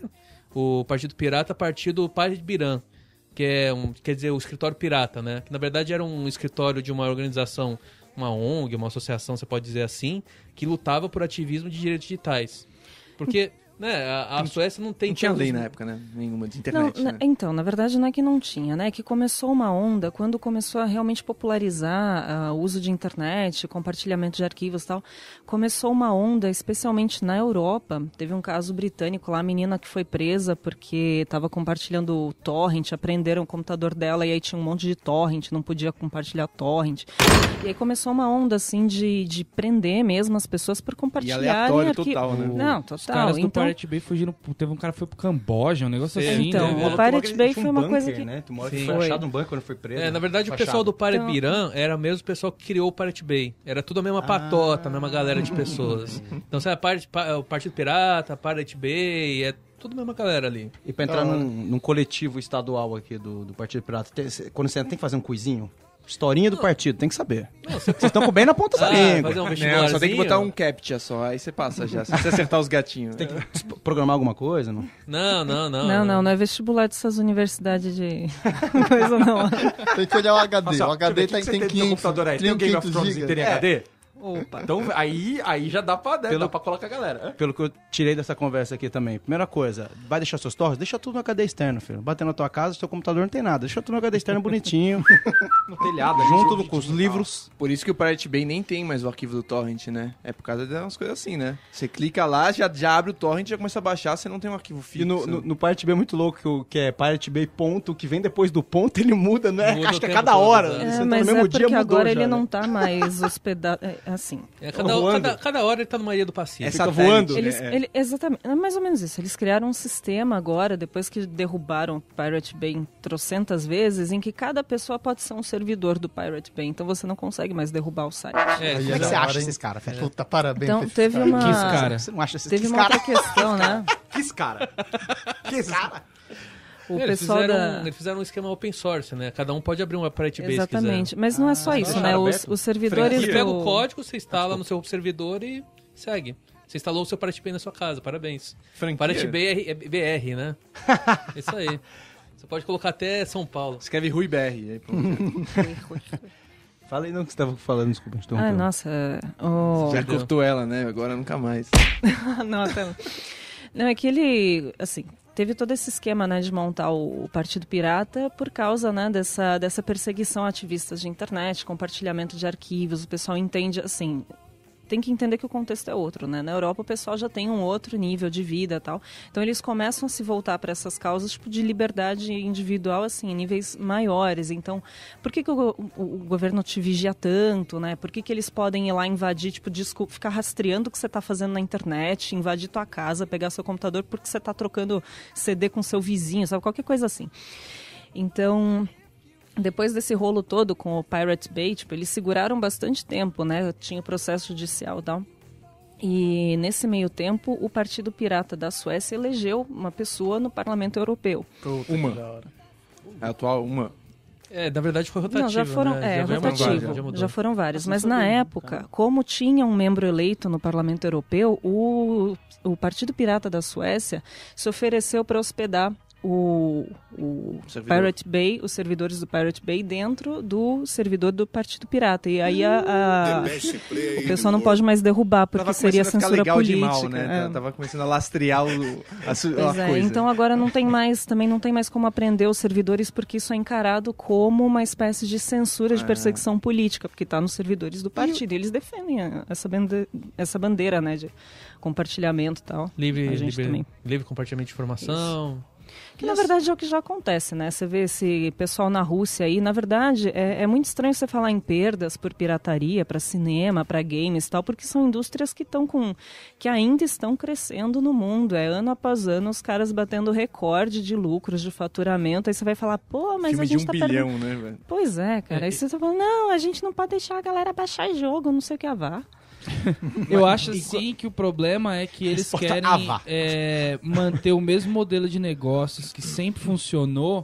o Partido Pirata a partir do Pirate Biran, que é um, quer dizer, o escritório pirata, né? Que na verdade era um escritório de uma organização, uma O N G, uma associação, você pode dizer assim, que lutava por ativismo de direitos digitais. Porque... Né, a, a Suécia não tem... Não tinha todos... lei na época, né? Nenhuma de internet, não, né? Então, na verdade não é que não tinha, né? É que começou uma onda quando começou a realmente popularizar uh, o uso de internet, compartilhamento de arquivos e tal. Começou uma onda, especialmente na Europa. Teve um caso britânico lá, a menina que foi presa porque estava compartilhando o torrent, aprenderam o computador dela e aí tinha um monte de torrent, não podia compartilhar torrent. E aí começou uma onda, assim, de, de prender mesmo as pessoas por compartilharem... E aleatório arqui... total, né? Não, Os caras total. do Então, Pirate Bay fugiram, teve um cara que foi pro Camboja, um negócio assim. Então, né? o Pirate Bay foi uma coisa que... Né? Tomou, Sim. foi achado um banco quando foi preso. É, na verdade, Foi o pessoal achado. do Pirate Então- Biran era mesmo o pessoal que criou o Pirate Bay. Era tudo a mesma patota, a mesma galera de pessoas. Então, você é parte, pa- o Partido Pirata, Pirate Bay, é tudo a mesma galera ali. E pra entrar num, num coletivo estadual aqui do, do Partido Pirata, tem- cê- quando você tem que fazer um quizinho, historinha do partido, tem que saber. Vocês estão com bem na ponta da Ah, língua. fazer um Não, vestibularzinho. só tem que botar um captcha só, aí você passa já. Se você acertar os gatinhos. Tem que s- programar alguma coisa, não? Não, não, não. Não, não, não é vestibular dessas universidades de coisa não. Tem que olhar o H D. Nossa, o H D deixa eu ver, tem, o que que tem você tem no quinhentos. computador aí? Tem o Game of Thrones inteiro em H D? Opa. Então aí, aí já dá pra, Pelo- dá pra colocar a galera. Pelo que eu tirei dessa conversa aqui também. Primeira coisa, vai deixar seus torres? Deixa tudo no H D externo, filho. Bater na tua casa, seu computador não tem nada. Deixa tudo no H D externo bonitinho, No telhado. junto ali, com os livros. Por isso que o Pirate Bay nem tem mais o arquivo do torrent, né? É por causa de umas coisas assim, né? Você clica lá, já, já abre o torrent, já começa a baixar, você não tem um arquivo fixo. E no, no, no Pirate Bay é muito louco, que, o- que é Pirate Bay ponto, que vem depois do ponto, ele muda, né? Muda Acho o que a tempo cada todo, hora. exato. Você É, entra mas no mesmo é dia, porque mudou agora já, ele né? não tá mais hospedado, é, assim. É, cada, voando. cada, cada hora ele tá numa ilha do Pacífico. É Fica satélite, voando. né? Eles, É. ele- exatamente, é mais ou menos isso. Eles criaram um sistema agora, depois que derrubaram o Pirate Bay trocentas vezes, em que cada pessoa pode ser um servidor do Pirate Bay. Então você não consegue mais derrubar o site. É, Aí Como é que da você hora, acha hein? esses caras, velho? Puta, parabéns. Então pra esses teve caras. uma, Que esse cara? Você não acha esses teve esses uma caras? outra questão, né? Que esse cara? Que esse cara? O eles, pessoal fizeram, da... eles fizeram um esquema open source, né? Cada um pode abrir uma Pirate Bay Exatamente. se Mas não é só isso, né? Os, os servidores quiser. Você pega o do... código, você instala no seu servidor e segue. Você instalou o seu Pirate Bay na sua casa, parabéns. Franquia. Pirate Bay é, é B R, né? Isso aí. Você pode colocar até São Paulo. Escreve Rui B R. Aí pronto. Fala aí não que você tava falando, desculpa, a gente Ah, interrompeu. nossa. o- Já cortou ela, né? Agora nunca mais. não, até... não, é que ele, assim, teve todo esse esquema, né, de montar o Partido Pirata por causa, né, dessa, dessa perseguição a ativistas de internet, compartilhamento de arquivos. O pessoal entende, assim, tem que entender que o contexto é outro, né? Na Europa o pessoal já tem um outro nível de vida e tal. Então eles começam a se voltar para essas causas tipo de liberdade individual, assim, em níveis maiores. Então, por que, que o, o, o governo te vigia tanto, né? Por que, que eles podem ir lá invadir, tipo, desculpa, ficar rastreando o que você está fazendo na internet, invadir tua casa, pegar seu computador porque você está trocando C D com seu vizinho, sabe? Qualquer coisa assim. Então... Depois desse rolo todo com o Pirate Bay, tipo, eles seguraram bastante tempo, né? Tinha processo judicial e tal. E nesse meio tempo, o Partido Pirata da Suécia elegeu uma pessoa no Parlamento Europeu. Uma. A atual, uma. É, na verdade foi rotativo, Não, já foram, né? é, já veio uma rotativo, vaga, já já, mudou. foram vários. Mas na época, como tinha um membro eleito no Parlamento Europeu, o, o Partido Pirata da Suécia se ofereceu para hospedar o, o Servidor. Pirate Bay, os servidores do Pirate Bay dentro do servidor do Partido Pirata. E aí a, a- o pessoal não pode mais derrubar, porque Tava seria começando a ficar censura legal política. de mal, né? é. Tava começando a lastrear o, a, su- a Pois é, coisa. então agora não tem mais, também não tem mais como aprender os servidores, porque isso é encarado como uma espécie de censura de perseguição política, porque está nos servidores do partido. E eles defendem a- essa, bande- essa bandeira, né, de compartilhamento e tal. Livre, A gente livre, também. livre compartilhamento de informação. Que na verdade é o que já acontece, né? Você vê esse pessoal na Rússia aí, na verdade é, é muito estranho você falar em perdas por pirataria, para cinema, para games e tal, porque são indústrias que estão com, que ainda estão crescendo no mundo. É ano após ano os caras batendo recorde de lucros, de faturamento. Aí você vai falar, pô, mas Filme a de gente um tá bilhão, perdendo... né, velho? Pois é, cara. Aí você tá falando, não, a gente não pode deixar a galera baixar jogo, não sei o que vá. Eu acho assim que o problema é que eles Resposta querem Ava. é, manter o mesmo modelo de negócios que sempre funcionou.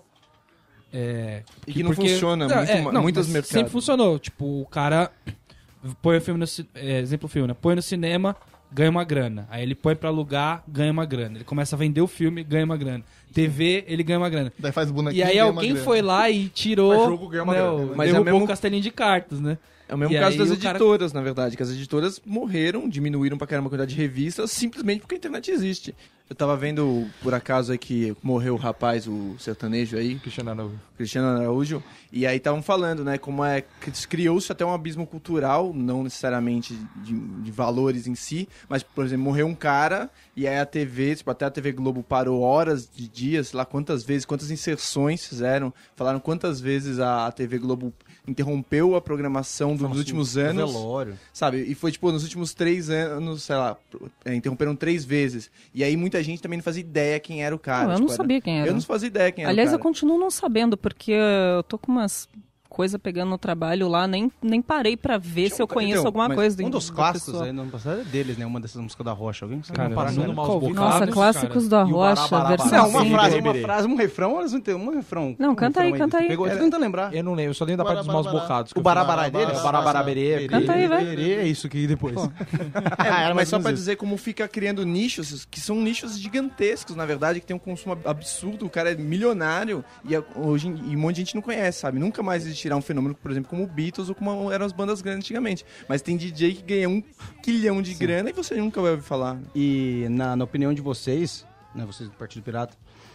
É, E que não funciona muito é, ma- não, muitos mas mercados. Sempre funcionou. Tipo, o cara põe o filme no ci- é, exemplo filme, né? Põe no cinema, ganha uma grana. Aí ele põe pra alugar, ganha uma grana. Ele começa a vender o filme, ganha uma grana. T V, ele ganha uma grana. Daí faz bonequinho E aí ganha uma alguém grana. foi lá e tirou, Faz jogo, ganha uma né, grana. o- Mas é o derrubou mesmo- o castelinho de cartas, né? É o mesmo E caso aí das o cara- editoras, na verdade, que as editoras morreram, diminuíram pra caramba a quantidade de revistas, simplesmente porque a internet existe. Eu tava vendo, por acaso, aí que morreu o rapaz, o sertanejo aí, Cristiano Araújo. Cristiano Araújo, e aí estavam falando, né, como é que criou-se até um abismo cultural, não necessariamente de, de valores em si, mas, por exemplo, morreu um cara, e aí a T V, tipo, até a T V Globo parou horas de dias, sei lá quantas vezes, quantas inserções fizeram, falaram quantas vezes a T V Globo interrompeu a programação dos últimos anos, Velório. sabe? E foi, tipo, nos últimos três anos, sei lá, é, interromperam três vezes. E aí muita gente também não fazia ideia quem era o cara. Não, eu tipo, não sabia quem era. Eu não fazia ideia quem era Aliás, o eu cara. continuo não sabendo, porque eu tô com umas coisas pegando no trabalho lá, nem, nem parei pra ver se eu conheço então, alguma mas coisa. Um do- dos da clássicos pessoa. aí no ano passado é deles, né? Uma dessas músicas da Rocha. Alguém sabe? Cara, Não para, eu não. nunca Maus ouvi. bocados, Nossa, cara. clássicos da E o Rocha, Barabarabá. versão Não, uma assim. frase, Berê, uma berê. frase, um refrão, eles não tem um refrão. Não, um canta aí, refrão canta aí. Pegou, eu tô tentando lembrar. Eu não lembro, eu só lembro da parte dos maus Barabarabá. bocados. que O eu fiz. Barabará é deles? O Barabará Berê. Canta aí, vai. Berê, é isso que depois. É, mas só menos pra isso. dizer como fica criando nichos, que são nichos gigantescos, na verdade, que tem um consumo absurdo, o cara é milionário e a- hoje em- e um monte de gente não conhece, sabe? Nunca mais existirá um fenômeno, por exemplo, como o Beatles ou como eram as bandas grandes antigamente. Mas tem D J que ganha um quilhão de grana e você nunca vai ouvir falar. E na, na opinião de vocês, né, vocês do Partido Pirata,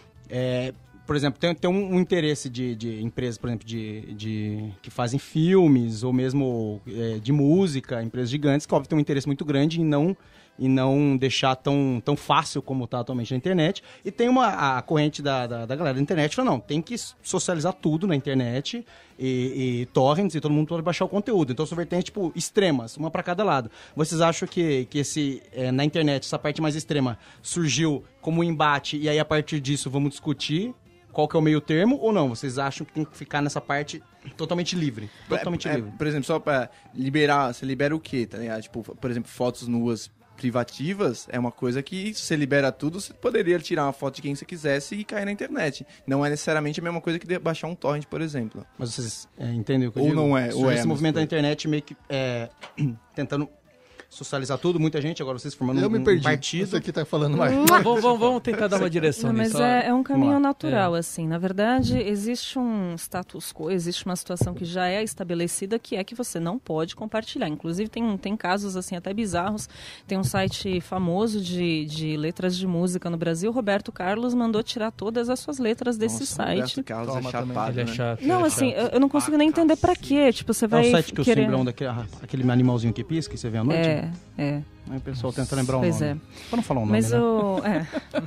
é, por exemplo, tem, tem um, um interesse de, de empresas, por exemplo, de, de, que fazem filmes ou mesmo é, de música, empresas gigantes, que óbvio tem um interesse muito grande em não, em não deixar tão, tão fácil como está atualmente na internet. E tem uma a corrente da, da, da galera da internet que fala, não, tem que socializar tudo na internet e, e torrents e todo mundo pode baixar o conteúdo. Então são vertentes tipo extremas, uma para cada lado. Vocês acham que, que esse, é, na internet essa parte mais extrema surgiu como um embate e aí a partir disso vamos discutir qual que é o meio termo ou não? Vocês acham que tem que ficar nessa parte totalmente livre? Totalmente É, é, livre. por exemplo, só pra liberar, você libera o quê, tá ligado? Tipo, por exemplo, fotos nuas privativas é uma coisa que se você libera tudo, você poderia tirar uma foto de quem você quisesse e cair na internet. Não é necessariamente a mesma coisa que de- baixar um torrent, por exemplo. Mas vocês é, entendem o que eu Ou digo? não é, ou Surgiu é esse a movimento da mesma internet meio que é, tentando socializar tudo, muita gente, agora vocês formando Eu um, me um perdi. partido. Você que tá falando mais. vamos, vamos, vamos tentar dar uma direção Não, mas nisso. ó. é, é um caminho lá. natural, assim. Na verdade, existe um status quo, existe uma situação que já é estabelecida, que é que você não pode compartilhar. Inclusive, tem, tem casos, assim, até bizarros. Tem um site famoso de, de letras de música no Brasil. Roberto Carlos mandou tirar todas as suas letras desse Nossa, site. Roberto Carlos Toma é chapado, Ele é né? chato. Não, ele é assim, chato. eu, eu não consigo nem entender pra quê. Tipo, você É vai o site que eu querer... lembro um daquele, aquele animalzinho que pisca e você vê à noite? É, é. Aí o pessoal tenta lembrar o Pois nome. é. Pra não falar o nome, Mas né? o... É.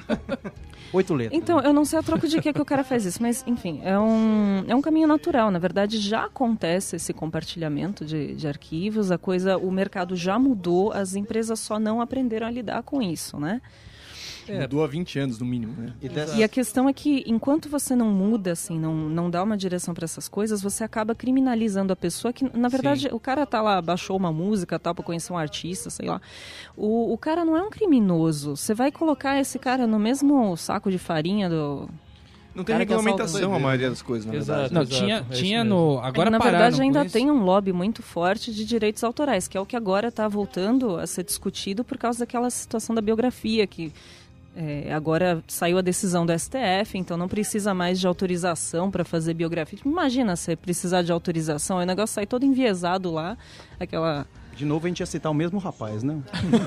Oito letras. Então, eu não sei a troco de que, que o cara faz isso, mas, enfim, é um, é um caminho natural. Na verdade, já acontece esse compartilhamento de, de arquivos, a coisa, o mercado já mudou, as empresas só não aprenderam a lidar com isso, né? Mudou há vinte anos, no mínimo, né? E dessa- E a questão é que, enquanto você não muda, assim, não, não dá uma direção para essas coisas, você acaba criminalizando a pessoa que, na verdade, o cara tá lá, baixou uma música, tal, para conhecer um artista, sei lá. O, o cara não é um criminoso. Você vai colocar esse cara no mesmo saco de farinha do... Não tem Cara que regulamentação assalta- a maioria das coisas, na Exato. verdade. Não, Exato, tinha, é isso tinha mesmo. no... Agora na pararam verdade, com ainda isso. tem um lobby muito forte de direitos autorais, que é o que agora está voltando a ser discutido por causa daquela situação da biografia, que é, agora saiu a decisão do S T F, então não precisa mais de autorização para fazer biografia. Tipo, imagina você precisar de autorização, aí o negócio sai todo enviesado lá, aquela... De novo a gente ia citar o mesmo rapaz, né?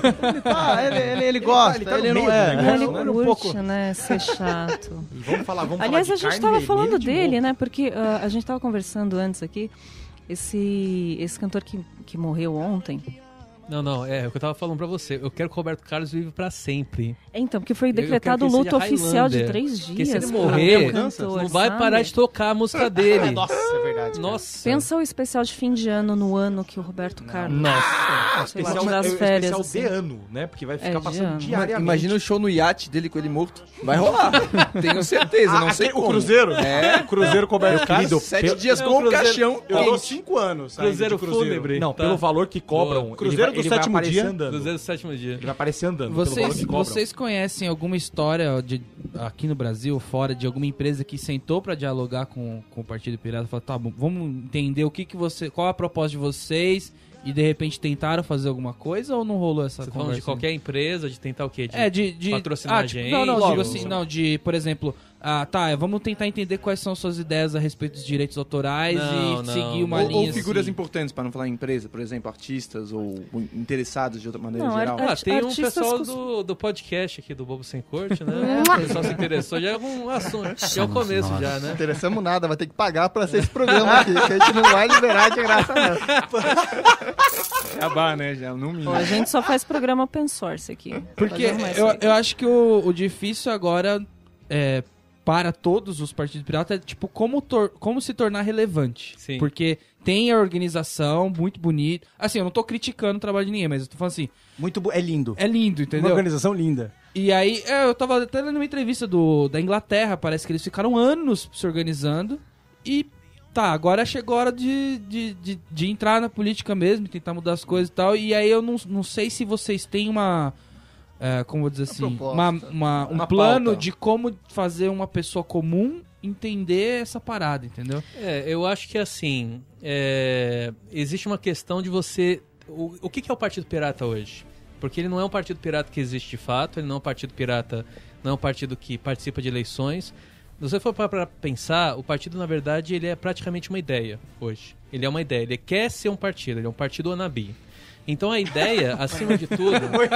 ah, ele, ele, ele gosta, Ele tá no ele não meio do é. negócio, Ele né? né? Um curte, pouco... né, ser chato. E vamos falar, vamos Aliás, falar a de gente carne estava vermelha falando de dele, novo. né? Porque ah, a gente estava conversando antes aqui. Esse, esse cantor que, que morreu ontem, Não, não, é o que eu tava falando pra você. Eu quero que o Roberto Carlos viva pra sempre. Então, porque foi Eu- eu decretado quero que ele luto seja oficial de Highlander. três dias. Porque se ele pro morrer, cantor, não vai sabe? parar de tocar a música dele. Nossa, é verdade. cara. Nossa. Pensa o especial de fim de ano no ano que o Roberto Carlos... Nossa. Sei lá, Especial, tirar as é o férias, especial assim. de ano, né? Porque vai ficar É, de passando ano. diariamente. Imagina o show no iate dele com ele morto. Vai rolar. Tenho certeza, não Ah, sei aquele- como. o Cruzeiro? É. O Cruzeiro com o Roberto Carlos. Sete pelo- dias É, com o o Cruzeiro- caixão. Eu dou quente. cinco anos saindo Cruzeiro de Cruzeiro. fúnebre. Não, Tá. pelo valor que cobram, Boa. Cruzeiro ele vai, do ele vai sétimo aparecer dia. andando. Cruzeiro do sétimo dia. Ele vai aparecer andando, pelo valor Vocês, que cobram. vocês conhecem alguma história de, aqui no Brasil, fora, de alguma empresa que sentou pra dialogar com, com o Partido Pirata? Falou, tá bom, vamos entender o que que você, qual é a proposta de vocês e de repente tentaram fazer alguma coisa ou não rolou essa Você tá conversa? falando de qualquer empresa, de tentar o quê? De É, de, de patrocinar ah, a tipo, gente? não, não, Logo. digo assim, não, de, por exemplo, ah, tá, vamos tentar entender quais são suas ideias a respeito dos direitos autorais Não, e não, seguir uma Ou, linha ou figuras assim. importantes, para não falar em empresa, por exemplo, artistas ou interessados de outra maneira Não, geral. ar- Ah, tem um Artistas pessoal cos- do, do podcast aqui do Bobo Sem Corte, né? O pessoal se interessou, já é um assunto. Já é o começo já, Não né? interessamos nada, vai ter que pagar pra ser esse programa aqui, que a gente não vai liberar de graça, não. Acabar, né? Já, no mínimo. Pô, a gente só faz programa open source aqui. Porque Fazemos mais eu, isso aí. eu acho que o, o difícil agora é, para todos os partidos piratas é tipo como, tor- como se tornar relevante. Sim. Porque tem a organização muito bonita. Assim, eu não tô criticando o trabalho de ninguém, mas eu tô falando assim, Muito bo- É lindo. é lindo, Uma entendeu? organização linda. E aí, é, eu tava até lendo uma entrevista do, da Inglaterra, parece que eles ficaram anos se organizando e tá, agora chegou a hora de, de, de, de entrar na política mesmo, tentar mudar as coisas e tal. E aí eu não, não sei se vocês têm uma, é, como vou dizer assim, proposta. uma, uma- um Uma plano pauta. de como fazer uma pessoa comum entender essa parada, entendeu? É, eu acho que assim, é, existe uma questão de você... O, o que que é o Partido Pirata hoje? Porque ele não é um partido pirata que existe de fato, ele não é um partido pirata, não é um partido que participa de eleições. Se você for para pensar, o partido, na verdade, ele é praticamente uma ideia hoje. Ele é uma ideia, ele quer ser um partido, ele é um partido wannabe. Então a ideia, acima de tudo...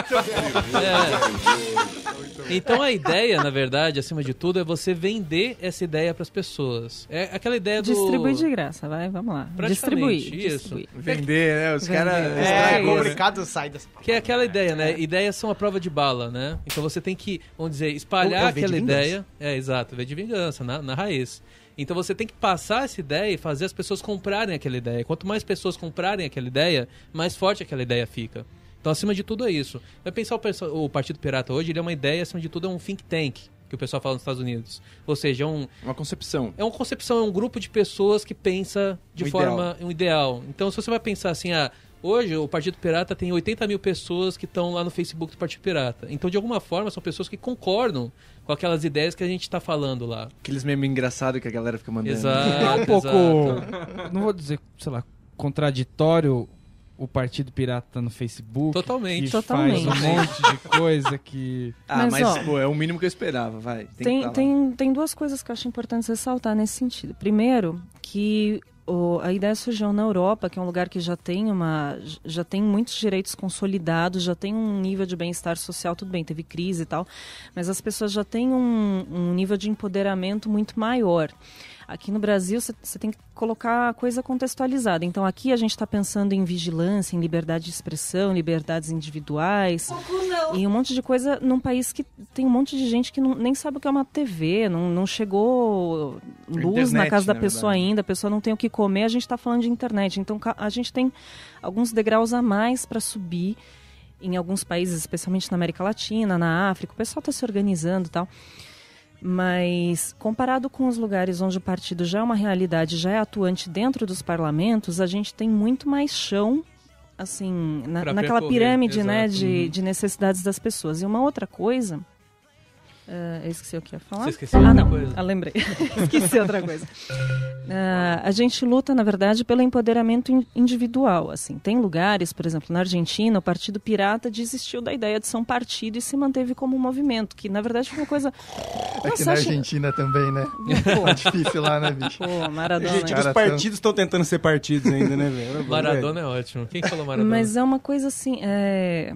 É, então a ideia, na verdade, acima de tudo, é você vender essa ideia para as pessoas. É aquela ideia do... Distribuir de graça, vai, vamos lá. Praticamente, Distribuir. isso. distribuir. Vender, né? Os Vender. caras... É, isso. complicado sair dessa. Que é aquela ideia, né? Ideias são a prova de bala, né? Então você tem que, vamos dizer, espalhar É o V de aquela vingança. ideia. É, exato, V de vingança, na, na raiz. Então você tem que passar essa ideia e fazer as pessoas comprarem aquela ideia. Quanto mais pessoas comprarem aquela ideia, mais forte aquela ideia fica. Então, acima de tudo, é isso. Vai pensar o, perso- o Partido Pirata hoje, ele é uma ideia, acima de tudo, é um think tank, que o pessoal fala nos Estados Unidos. Ou seja, é um, Uma concepção. é uma concepção, é um grupo de pessoas que pensa de Um forma um ideal. Então, se você vai pensar assim, ah, hoje o Partido Pirata tem oitenta mil pessoas que estão lá no Facebook do Partido Pirata. Então, de alguma forma, são pessoas que concordam com aquelas ideias que a gente está falando lá. Aqueles memes engraçados que a galera fica mandando. Exato. É um pouco, exato. não vou dizer, sei lá, contraditório o Partido Pirata no Facebook. Totalmente. Que Totalmente. faz um monte de coisa que... Ah, Mas, mas, ó, pô, é o mínimo que eu esperava, vai. Tem, que Tem, tá lá. tem, tem duas coisas que eu acho importantes ressaltar nesse sentido. Primeiro, que o- a ideia surgiu na Europa, que é um lugar que já tem, uma, já tem muitos direitos consolidados, já tem um nível de bem-estar social, tudo bem, teve crise e tal, mas as pessoas já têm um, um nível de empoderamento muito maior. Aqui no Brasil, você tem que colocar a coisa contextualizada. Então, aqui a gente está pensando em vigilância, em liberdade de expressão, liberdades individuais, e um monte de coisa num país que tem um monte de gente que não, nem sabe o que é uma T V, não, não chegou luz na Internet, casa da na pessoa verdade. ainda, a pessoa não tem o que comer, a gente está falando de internet. Então, ca- a gente tem alguns degraus a mais para subir em alguns países, especialmente na América Latina, na África. O pessoal está se organizando e tal. Mas, comparado com os lugares onde o partido já é uma realidade, já é atuante dentro dos parlamentos, a gente tem muito mais chão, assim, na, Pra naquela percorrer, pirâmide, né, exato. de, Uhum. de necessidades das pessoas. E uma outra coisa... ah, eu esqueci o que ia falar. Você esqueceu ah, outra não. coisa. Ah, lembrei. Esqueci outra coisa. Ah, a gente luta, na verdade, pelo empoderamento in- individual. Assim. Tem lugares, por exemplo, na Argentina, o Partido Pirata desistiu da ideia de ser um partido e se manteve como um movimento, que, na verdade, foi uma coisa... Aqui Nossa, na acho- Argentina também, né? Pô, Tá difícil lá, né, bicho? pô, Maradona. Gente, Cara, os partidos estão tentando ser partidos ainda, né, velho? Maradona é ótimo. Quem falou Maradona? Mas é uma coisa assim, é...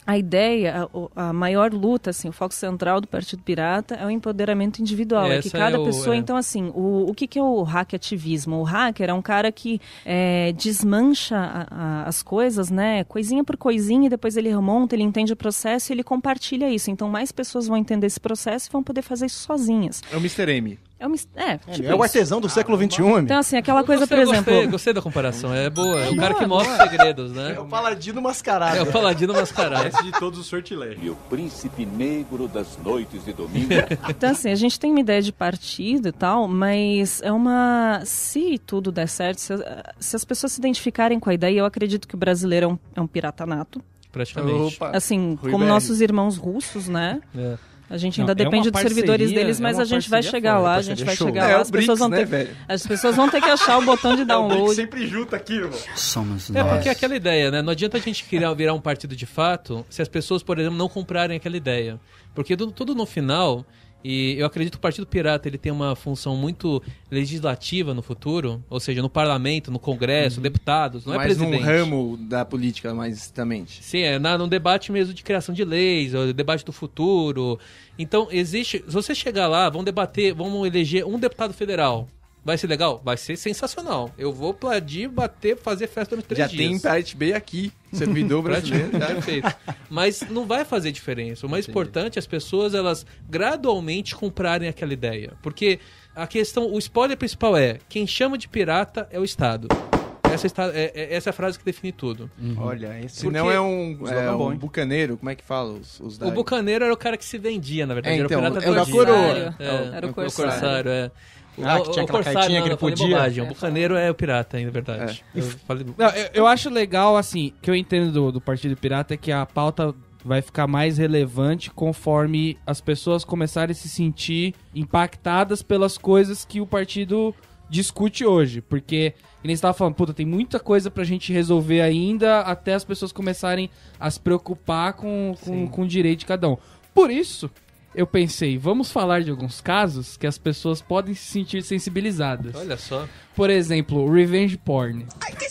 a ideia, a, a maior luta, assim, o foco central do Partido Pirata é o empoderamento individual. É que Essa cada é o- pessoa... é. Então, assim, o, o que, que é o hack ativismo? O hacker é um cara que é, desmancha a- a- as coisas, né? Coisinha por coisinha, e depois ele remonta, ele entende o processo e ele compartilha isso. Então, mais pessoas vão entender esse processo e vão poder fazer isso sozinhas. É o mister M. É, uma, é, tipo É o isso. artesão do século vinte e um, amigo. Então, assim, aquela Eu coisa, gostei, por eu exemplo... Gostei, gostei da comparação, é boa. É o cara que boa, mostra os segredos, né? É o paladino mascarado. É o paladino mascarado. Esse de todos os sortilégios. E o príncipe negro das noites de domingo. Então, assim, a gente tem uma ideia de partido e tal, mas é uma... Se tudo der certo, se, se as pessoas se identificarem com a ideia, eu acredito que o brasileiro é um, é um pirata nato. Praticamente. Opa. Assim, Rui como Berg. nossos irmãos russos, né? É. A gente Não, ainda é uma depende dos servidores parceria, deles, mas é uma a gente vai parceria chegar forte, lá, a parceria gente vai show. chegar É, lá, o as pessoas BRICS, vão né, ter... velho? As pessoas vão ter que achar o botão de download. sempre junta aqui, irmão. Somos É nós. porque é aquela ideia, né? Não adianta a gente criar, virar um partido de fato se as pessoas, por exemplo, não comprarem aquela ideia. Porque tudo, tudo no final, e eu acredito que o Partido Pirata ele tem uma função muito legislativa no futuro, ou seja, no parlamento, no congresso, deputados, não é Mas num presidente. ramo da política, mais exatamente. Sim, é na, num debate mesmo de criação de leis, ou debate do futuro. Então, existe... Se você chegar lá, vão debater, vamos eleger um deputado federal. Vai ser legal? Vai ser sensacional. Eu vou aplaudir, bater, fazer festa nos três Já dias. tem Pirate Bay aqui, servidor brasileiro. já. Perfeito. Mas não vai fazer diferença. O mais importante é as pessoas, elas gradualmente comprarem aquela ideia. Porque a questão, o spoiler principal é, quem chama de pirata é o Estado. Essa, está, é, é- essa é a frase que define tudo. Olha, esse Se não Porque- é um, Slogan é bom, um hein? bucaneiro, como é que fala? Os, os da... O bucaneiro era o cara que se vendia, na verdade. É, então, era o pirata é o da vendido. coroa. É, Era o o corsário. corsário, é. O, Ah, que tinha o aquela corsário, cartinha não, que ele eu falei podia. bobagem. O bucaneiro é o pirata, na verdade. É. Eu falei... Não, eu, eu acho legal, assim, que eu entendo do, do Partido Pirata é que a pauta vai ficar mais relevante conforme as pessoas começarem a se sentir impactadas pelas coisas que o partido discute hoje. Porque, que nem você tava falando, puta, tem muita coisa pra gente resolver ainda até as pessoas começarem a se preocupar com, com, com o direito de cada um. Por isso, eu pensei, vamos falar de alguns casos que as pessoas podem se sentir sensibilizadas. Olha só. Por exemplo, revenge porn.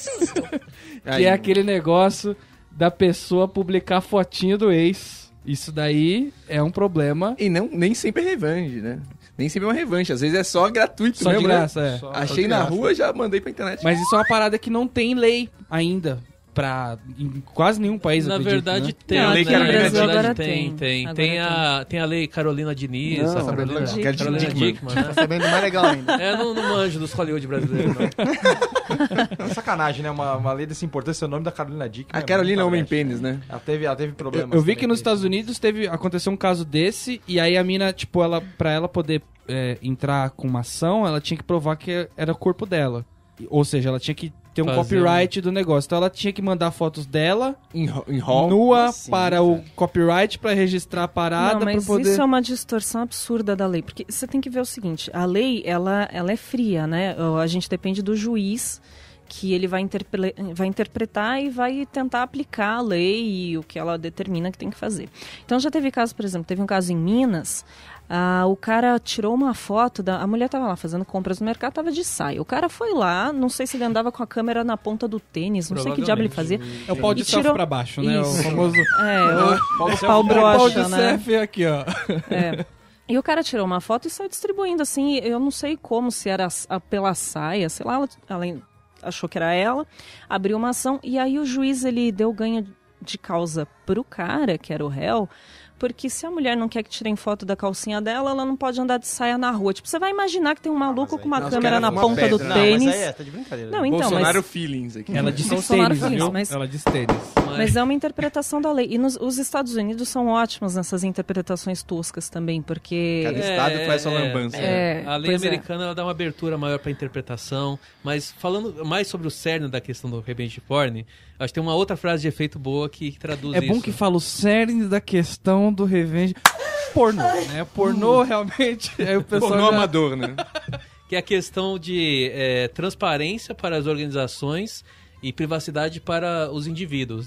Que é aquele negócio da pessoa publicar fotinho do ex. Isso daí é um problema. E não, nem sempre é revanche, né? Nem sempre é uma revanche. Às vezes é só gratuito Só de mesmo, né? graça, é. Achei na rua, já mandei pra internet. Mas isso é uma parada que não tem lei ainda. Pra em quase nenhum país, Na acredito, verdade, né? tem. Não, né? lei aqui no Carolina Na Brasil verdade, agora tem. tem. Tem, Agora tem, a, tem a lei Carolina Diniz, Não, a Carolina, Dickman. Carolina Dickman. Dickman, Tá né? sabendo mais legal ainda. É, não, não manjo dos Hollywood brasileiros, não. É sacanagem, né? Uma, uma lei dessa importância, o nome da Carolina Dickman. A Carolina é muito homem brecha. pênis, né? Ela teve, ela teve Eu, problemas. eu vi também que nos com Estados Unidos teve, aconteceu um caso desse, e aí a mina, tipo, ela, pra ela poder é, entrar com uma ação, ela tinha que provar que era o corpo dela. Ou seja, ela tinha que ter um Fazer copyright do negócio. Então ela tinha que mandar fotos dela Em, ro- em hall. nua assim, para o copyright pra registrar a parada Não, pra mas poder. isso é uma distorção absurda da lei, porque você tem que ver o seguinte, a lei, ela, ela é fria, né? A gente depende do juiz, que ele vai, interpre- vai interpretar e vai tentar aplicar a lei e o que ela determina que tem que fazer. Então já teve caso, por exemplo, teve um caso em Minas, ah, o cara tirou uma foto, da, a mulher estava lá fazendo compras no mercado, estava de saia. O cara foi lá, não sei se ele andava com a câmera na ponta do tênis, não sei que diabo ele fazia. É o pau de E selfie tirou- pra baixo, né? Isso. O famoso É, o, o pau pau brocha, de né? selfie aqui, ó. É. E o cara tirou uma foto e saiu distribuindo, assim, eu não sei como, se era a- pela saia, sei lá, ela, ela achou que era ela, abriu uma ação, e aí o juiz, ele deu ganho de causa pro cara, que era o réu, porque se a mulher não quer que tirem foto da calcinha dela, ela não pode andar de saia na rua. Tipo, você vai imaginar que tem um maluco com uma Não, os câmera caras na fumam ponta do pedra. Não, tênis. mas aí é, tá de brincadeira. Não, então, Bolsonaro mas... feelings aqui. Ela disse Bolsonaro tênis, fez, viu? mas- Ela disse tênis. Mas é uma interpretação da lei. E nos, os Estados Unidos são ótimos nessas interpretações toscas também, porque... Cada estado faz sua lambança. é. A lei Pois é. americana ela dá uma abertura maior para interpretação, mas falando mais sobre o cerne da questão do revenge porn, acho que tem uma outra frase de efeito boa que, que traduz É isso. bom que fala o cerne da questão do revenge. Pornô, né? Pornô realmente. Aí o pessoal Pornô já- amador, né? Que é a questão de é, transparência para as organizações e privacidade para os indivíduos, né?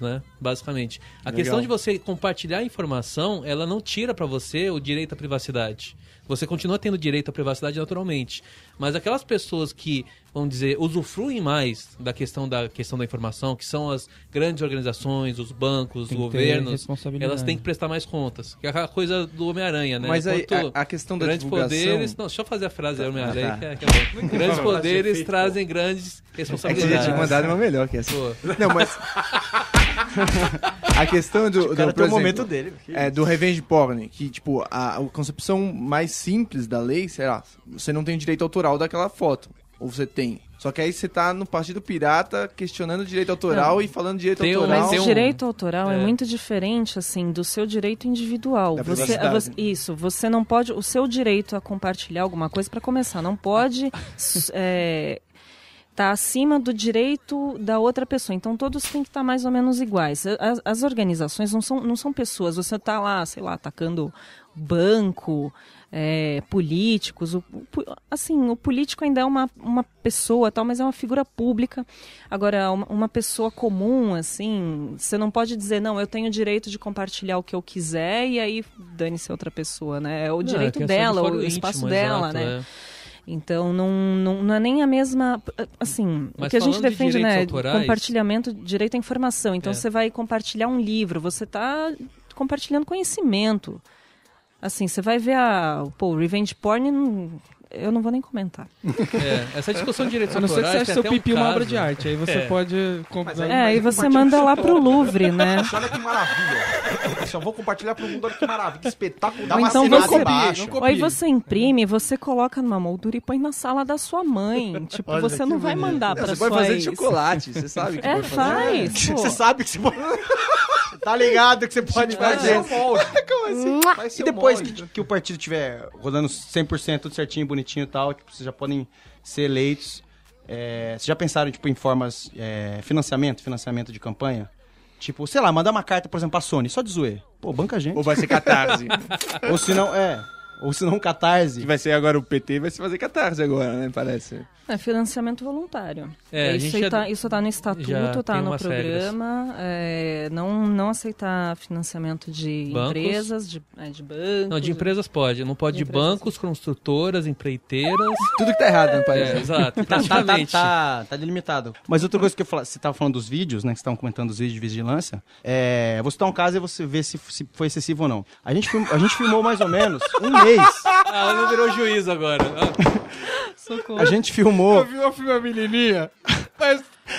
basicamente. A Legal. questão de você compartilhar informação, ela não tira pra você o direito à privacidade. Você continua tendo direito à privacidade naturalmente. Mas aquelas pessoas que, vamos dizer, usufruem mais da questão da, questão da informação, que são as grandes organizações, os bancos, os Tem que ter governos, responsabilidade. elas têm que prestar mais contas. Que é aquela coisa do Homem-Aranha, né? Mas aí, Enquanto a, a questão da grandes divulgação... poderes... Não, deixa eu fazer a frase do Homem-Aranha, tá. que é, que é bom. Grandes poderes trazem grandes É que você já responsabilidades. tinha mandado uma melhor que essa. Pô. Não, mas... a questão do... O cara do, tem por o exemplo, momento dele. É, do revenge porn, que, tipo, a, a concepção mais simples da lei, será, você não tem direito autoral daquela foto. Ou você tem. Só que aí você tá no Partido Pirata questionando o direito autoral Não. e falando direito Tem um- autoral. Mas tem o um- direito autoral é. é. muito diferente, assim, do seu direito individual. Da Você, privacidade. você- isso, você não pode... O seu direito a compartilhar alguma coisa, para começar, não pode... s- é, tá acima do direito da outra pessoa. Então, todos têm que estar mais ou menos iguais. As, as organizações não são, não são pessoas. Você tá lá, sei lá, atacando banco... É, políticos, o, o, assim, o político ainda é uma, uma pessoa, tal, mas é uma figura pública. Agora, uma, uma pessoa comum, assim, você não pode dizer, não, eu tenho o direito de compartilhar o que eu quiser e aí dane-se outra pessoa, né? É o Não, direito é questão de dela, foro o íntimo, espaço dela, exato, né? é. Então, não, não, não é nem a mesma... Assim, Mas o que a gente falando de defende, direitos né? autorais- Compartilhamento, direito à informação. Então, É. você vai compartilhar um livro, você está compartilhando conhecimento. Assim, você vai ver a... Pô, o revenge porn, não- eu não vou nem comentar. É, essa discussão de direitos A não ser que você autorais ache tem seu até um pipi uma caso- obra de arte. Aí você É. pode... comp- Mas aí- É, e você compartilha manda o lá seu pro pobre. Louvre, né? Olha que maravilha. Eu só vou compartilhar pro mundo, olha que maravilha, que espetáculo. Dá Ou uma então assinada você- embaixo. não Ou aí você imprime, você coloca numa moldura e põe na sala da sua mãe. Tipo, Olha, você que não vai bonito. mandar pra Você sua pode fazer de ex. chocolate, você sabe que É, pode fazer. faz. pô. Você sabe que você pode... Tá ligado que você pode Vai fazer. ser o molde. Como assim? Vai ser E o depois molde. que, que o partido tiver rodando cem por cento, tudo certinho, bonitinho e tal, tipo, vocês já podem ser eleitos. É, vocês já pensaram, tipo, em formas... É, financiamento, financiamento de campanha? Tipo, sei lá, mandar uma carta, por exemplo, pra Sony, só de zoeira. Pô, banca a gente. Ou vai ser catarse. Ou se não, é... Ou se não, um catarse. que vai ser agora o P T, vai se fazer catarse agora, né? Parece. É financiamento voluntário. É, a isso, gente aí já- tá, isso tá no estatuto, já tá tem no umas programa. É, não, não aceitar financiamento de Bancos? empresas, de, é, de bancos. Não, de empresas pode. Não pode De de, empresas, bancos, construtoras, empreiteiras. Tudo que tá errado no país. É, exato. Tá, tá, tá, Praticamente. tá, tá delimitado. Mas outra coisa que eu falo, você tava falando dos vídeos, né? Que você estavam comentando dos vídeos de vigilância. É, vou citar um caso e você vê se, se foi excessivo ou não. A gente, film- a gente filmou mais ou menos um mês. Ah, não virou juiz agora. Ah, Socorro. A gente filmou. viu o filme A Menininha? Mas...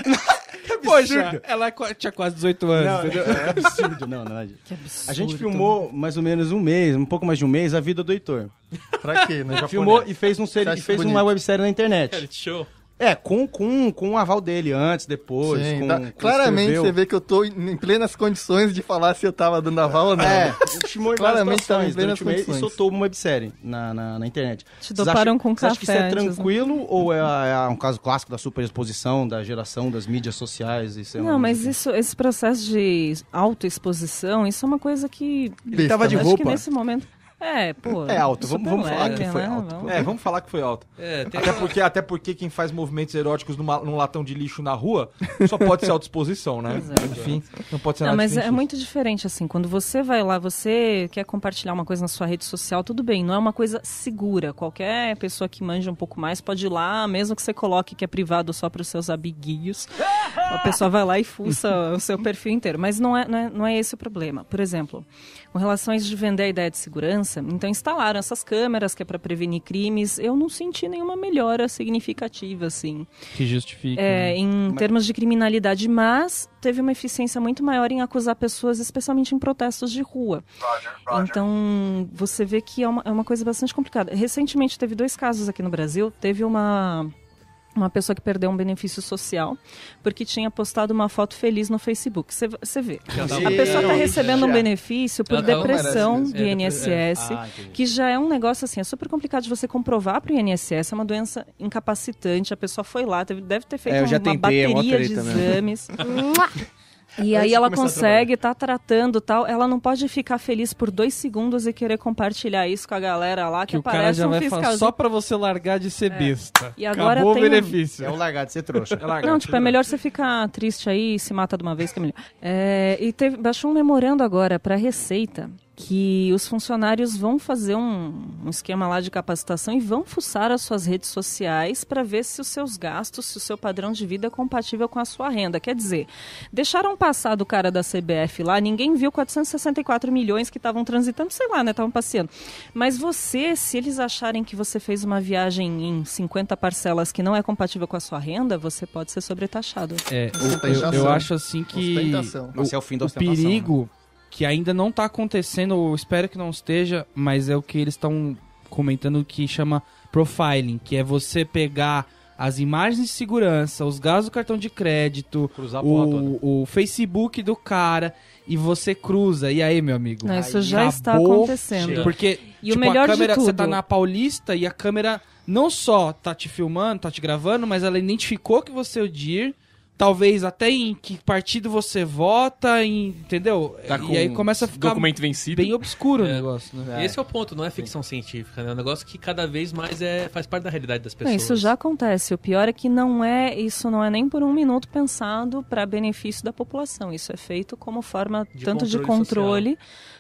Poxa, ela qua- tinha quase dezoito anos, Não, entendeu? é absurdo, não, não. Que absurdo. A gente filmou mais ou menos um mês, um pouco mais de um mês, a vida do Heitor. Pra quê, né? Filmou e fez, um série, Você acha e fez bonito? uma websérie na internet. reality show. É, com, com, com o aval dele, antes, depois. Sim, com, dá- com claramente escreveu. você vê que eu tô em em plenas condições de falar se eu tava dando aval ou não. É, a gente filmou em várias Claramente tava em situações plenas durante o mês e condições. soltou uma websérie na, na, na internet. Te Vocês doparam acham- com Você acha que isso é café antes, né? tranquilo ou é, é um caso clássico da superexposição, da geração das mídias sociais? Isso é uma Não, mas coisa- isso, esse processo de autoexposição, isso é uma coisa que... Ele tava de acho roupa. que nesse momento... É, pô... É alto, vamos- super vamos falar leve, que foi né? alto. Vamos- É, vamos falar que foi alto. É, tem Até uma- porque, até porque quem faz movimentos eróticos numa- num latão de lixo na rua só pode ser autoexposição, né? Exato. Enfim, não pode ser Não, nada mas é diferente muito diferente, assim, quando você vai lá, você quer compartilhar uma coisa na sua rede social, tudo bem, não é uma coisa segura. Qualquer pessoa que manja um pouco mais pode ir lá, mesmo que você coloque que é privado só para os seus amiguinhos, a pessoa vai lá e fuça o seu perfil inteiro. Mas não é, não, é, não é esse o problema. Por exemplo, com relação a isso de vender a ideia de segurança, então instalaram essas câmeras que é para prevenir crimes, eu não senti nenhuma melhora significativa, assim. Que justifica. É, em termos de criminalidade, mas teve uma eficiência muito maior em acusar pessoas, especialmente em protestos de rua. Então, você vê que é uma, é uma coisa bastante complicada. Recentemente, teve dois casos aqui no Brasil. Teve uma... Uma pessoa que perdeu um benefício social porque tinha postado uma foto feliz no Facebook. Você vê. Já tá- A pessoa está Sim, recebendo um já. benefício por Ela tá- depressão merece, do é, I N S S, Ah, entendi. que já é um negócio assim, é super complicado de você comprovar para o I N S S, é uma doença incapacitante, a pessoa foi lá, teve- deve ter feito É, eu já uma tentei, é mó bateria de treta mesmo. exames. E aí ela consegue, tá tratando tal, ela não pode ficar feliz por dois segundos e querer compartilhar isso com a galera lá, que, Que o cara aparece já um vai falar fiscalzinho. só pra você largar de ser besta. E agora Acabou o tem um- benefício. É o largar de ser trouxa. É largar, Não, tipo, é melhor você ficar triste aí e se mata de uma vez que é melhor. É, e teve, baixou um memorando agora para a Receita que os funcionários vão fazer um, um esquema lá de capacitação e vão fuçar as suas redes sociais para ver se os seus gastos, se o seu padrão de vida é compatível com a sua renda. Quer dizer, deixaram passar do cara da C B F lá, ninguém viu quatrocentos e sessenta e quatro milhões que estavam transitando, sei lá, né, estavam passeando. Mas você, se eles acharem que você fez uma viagem em cinquenta parcelas que não é compatível com a sua renda, você pode ser sobretaxado. É, Ostentação. eu, eu acho assim que Ostentação. Mas é o fim da o ostentação, perigo que ainda não tá acontecendo, eu espero que não esteja, mas é o que eles estão comentando que chama profiling, que é você pegar as imagens de segurança, os gastos do cartão de crédito, Cruzar a porra toda. o, o Facebook do cara e você cruza. E aí, meu amigo? Não, isso Aí já está acabou. acontecendo. Porque E o tipo, melhor a de câmera, você tudo- tá na Paulista e a câmera não só tá te filmando, tá te gravando, mas ela identificou que você é o Dir, talvez até em que partido você vota, em, entendeu? Tá e aí com começa a ficar documento vencido. bem obscuro o É. negócio, né? E esse é o ponto, não é ficção científica, né? É um negócio que cada vez mais é, faz parte da realidade das Não, pessoas. isso já acontece. O pior é que não é, isso não é nem por um minuto pensado para benefício da população. Isso é feito como forma De tanto de controle controle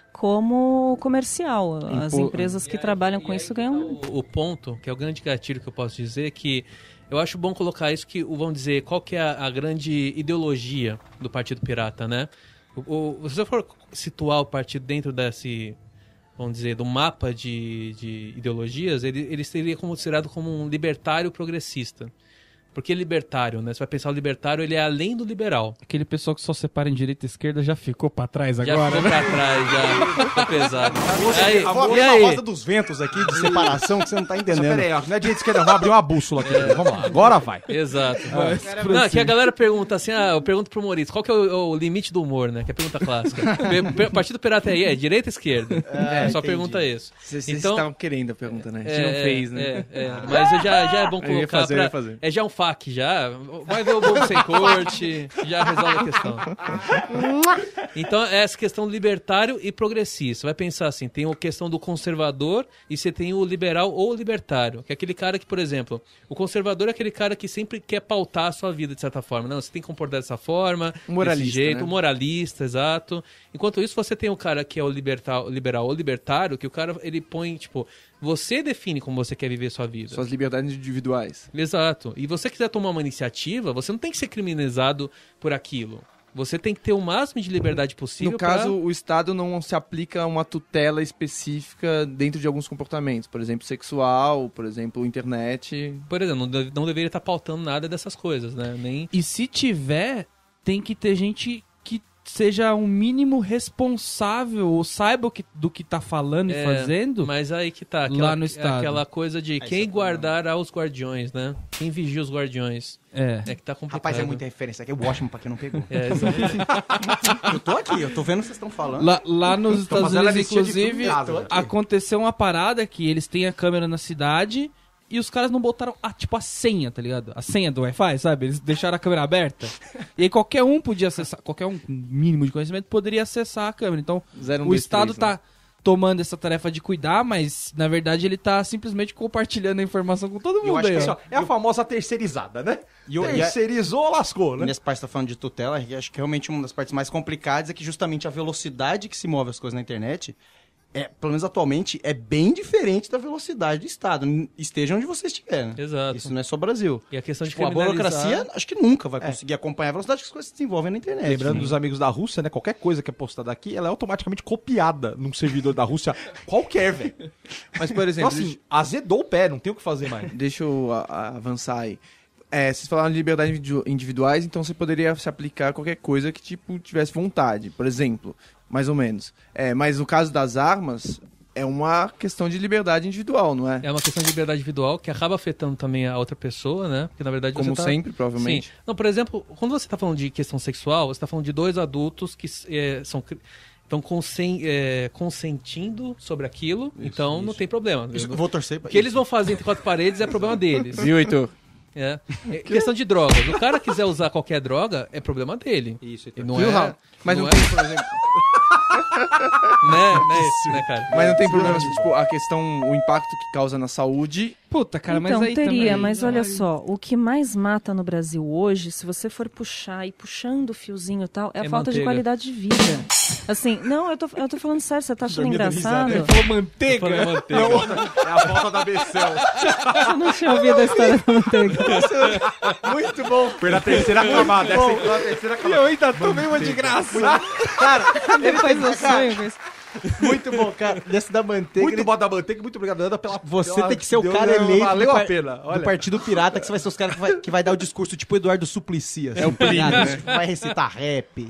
como comercial. As Impo- empresas que trabalham com isso ganham. O, o ponto, que é o grande gatilho que eu posso dizer, que eu acho bom colocar isso, que vamos dizer, qual que é a, a grande ideologia do Partido Pirata, né? O, o, se você for situar o partido dentro desse, vamos dizer, do mapa de, de ideologias, ele, ele seria considerado como um libertário progressista. Por que libertário, né? Você vai pensar o libertário, ele é além do liberal. Aquele pessoal que só separa em direita e esquerda já ficou pra trás Já agora, ficou né? pra trás, já ficou pesado. Aí, A voz e uma aí? roda dos ventos aqui de separação que você não tá Só, entendendo. pera aí, ó, não é direita esquerda, vamos abrir uma bússola aqui. Vamos lá, agora vai. Exato. É. Não, que a galera pergunta assim, ah, eu pergunto pro Maurício, qual que é o, o limite do humor, né? Que é a pergunta clássica. Pe- pe- Partido Pirata aí é direita ou esquerda? É, só entendi. pergunta isso. Vocês Então- estavam querendo a pergunta, né? A gente É, não fez, né? É, é. Mas já, já é bom Eu ia colocar fazer, eu pra- ia fazer. É já um F A Q, já. Vai ver o Bobo Sem Corte, já resolve a questão. Então, é essa questão libertário e progressista. Você vai pensar assim, tem a questão do conservador e você tem o liberal ou o libertário. Que é aquele cara que, por exemplo, o conservador é aquele cara que sempre quer pautar a sua vida de certa forma. Não, você tem que comportar dessa forma, Um moralista, desse jeito, né? um moralista, exato. Enquanto isso, você tem o cara que é o libertal, liberal ou libertário, que o cara, ele põe, tipo, você define como você quer viver sua vida. Suas liberdades individuais. Exato. E você quiser tomar uma iniciativa, você não tem que ser criminalizado por aquilo. Você tem que ter o máximo de liberdade possível. No caso, pra- o Estado não se aplica a uma tutela específica dentro de alguns comportamentos. Por exemplo, sexual, por exemplo, internet. por exemplo, não, deve- não deveria estar pautando nada dessas coisas, né? Nem E se tiver, tem que ter gente que seja um mínimo responsável, ou saiba o que, do que tá falando É, e fazendo. Mas aí que tá. Aquela, Lá no estado. Aquela coisa de quem guardar aos guardiões, né? Quem vigia os guardiões. É. É que tá complicado. Rapaz, é muita referência aqui. É o Watchmen pra quem não pegou. É, exato. Eu tô aqui, eu tô vendo o que vocês estão falando. Lá, lá nos Estados fazendo a Unidos, listinha de tudo inclusive, em casa, aqui. aconteceu uma parada que eles têm a câmera na cidade e os caras não botaram, a, tipo, a senha, tá ligado? A senha do Wi-Fi, sabe? Eles deixaram a câmera aberta. E aí qualquer um podia acessar, qualquer um com mínimo de conhecimento poderia acessar a câmera. Então, Zero, um, o dois, Estado três, tá tomando essa tarefa de cuidar, mas, na verdade, ele tá simplesmente compartilhando a informação com todo Eu mundo acho aí, que ó. Assim, ó, é a famosa terceirizada, né? E o- e a- Terceirizou, lascou, né? Nesse parte tá falando de tutela, e acho que realmente uma das partes mais complicadas é que justamente a velocidade que se move as coisas na internet, é, pelo menos atualmente, é bem diferente da velocidade do Estado, n- esteja onde você estiver, né? Exato. Isso não é só Brasil. E a questão Tipo, de a criminalizar... burocracia, acho que nunca vai conseguir acompanhar a velocidade que as coisas se desenvolvem na internet. Lembrando né? dos amigos da Rússia, né? Qualquer coisa que é postada aqui, ela é automaticamente copiada num servidor da Rússia qualquer, velho. Mas, por Então, exemplo, assim, azedou o pé, não tem o que fazer mais. deixa eu a- a- avançar aí. É, vocês falaram de liberdades individu- individuais, então você poderia se aplicar a qualquer coisa que, tipo, tivesse vontade. Por exemplo, mais ou menos. É, mas no caso das armas, é uma questão de liberdade individual, não é? É uma questão de liberdade individual que acaba afetando também a outra pessoa, né? Porque na verdade Como você tá... sempre, provavelmente. Sim. Não, por exemplo, quando você está falando de questão sexual, você está falando de dois adultos que é, são estão consen, é, consentindo sobre aquilo, então não tem problema. Isso, eu vou torcer pra O que eles vão fazer entre quatro paredes é problema deles. Viu, Heitor? É. É questão de drogas. O cara quiser usar qualquer droga, é problema dele. Isso, E não Viu, é... Raul? Mas não, não tem, é- por exemplo. Né, né, isso, né, cara? Mas não tem problema, tipo, a questão, o impacto que causa na saúde. Puta, cara, então, mas aí teria, também... mas olha só, o que mais mata no Brasil hoje, se você for puxar e puxando o fiozinho e tal, é a É falta de manteiga. qualidade de vida. Assim, não, eu tô, eu tô falando sério, você tá achando Dormindo engraçado? risada. Falou manteiga. Falei manteiga. É a volta da Becel. Eu não tinha ouvido a história da manteiga. Muito bom. Foi na terceira camada. Essa aí foi na terceira E camada. eu ainda tomei uma de graça. Cara, Depois eu sonho com isso. muito bom, cara. Desse da manteiga. Muito ele- bom da manteiga, muito obrigado, Ana, pela... Você pela- tem que ser o Deus, cara né? eleito Valeu do, a par- pena. do Olha. Partido Pirata, que você vai ser os caras que vai, que vai dar o discurso tipo Eduardo Suplicy. Assim, é o Plínio, né? Vai recitar rap.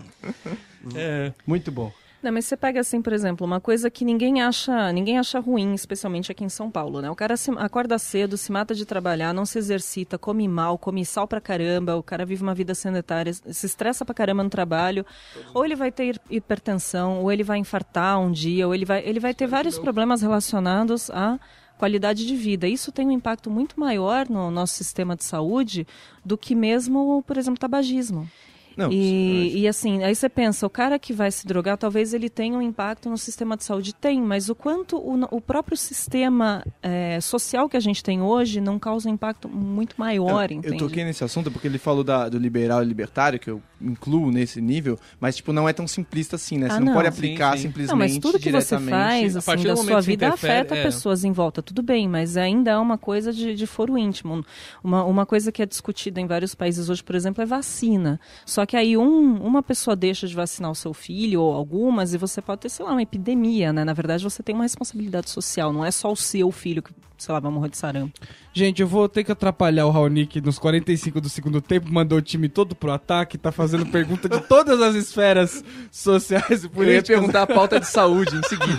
É. Muito bom. Não, mas você pega assim, por exemplo, uma coisa que ninguém acha, ninguém acha ruim, especialmente aqui em São Paulo, né? O cara se, acorda cedo, se mata de trabalhar, não se exercita, come mal, come sal pra caramba, o cara vive uma vida sedentária, se estressa pra caramba no trabalho, ou ele vai ter hipertensão, ou ele vai infartar um dia, ou ele vai, ele vai ter vários problemas relacionados a qualidade de vida. Isso tem um impacto muito maior no nosso sistema de saúde do que mesmo, por exemplo, tabagismo. Não, E, e assim, aí você pensa, o cara que vai se drogar, talvez ele tenha um impacto no sistema de saúde. Tem, mas o quanto o, o próprio sistema é, social que a gente tem hoje não causa um impacto muito maior, eu entende? toquei nesse assunto porque ele falou da- do liberal e libertário, que eu incluo nesse nível, mas tipo, não é tão simplista assim, né? Você Ah, não, não. pode Sim, aplicar sim. simplesmente Não, mas tudo que você diretamente. faz a assim, partir do da momento sua que você vida interfere, afeta é. pessoas em volta, tudo bem, mas ainda é uma coisa de, de foro íntimo. Uma, uma coisa que é discutida em vários países hoje, por exemplo, é vacina. Só que aí um, uma pessoa deixa de vacinar o seu filho, ou algumas, e você pode ter, sei lá, uma epidemia, né? Na verdade, você tem uma responsabilidade social, não é só o seu filho que, sei lá, vai morrer de sarampo. Gente, eu vou ter que atrapalhar o Raonic nos quarenta e cinco do segundo tempo, mandou o time todo pro ataque, tá fazendo pergunta de todas as esferas sociais e Eu ia políticas. perguntar a pauta de saúde em seguida.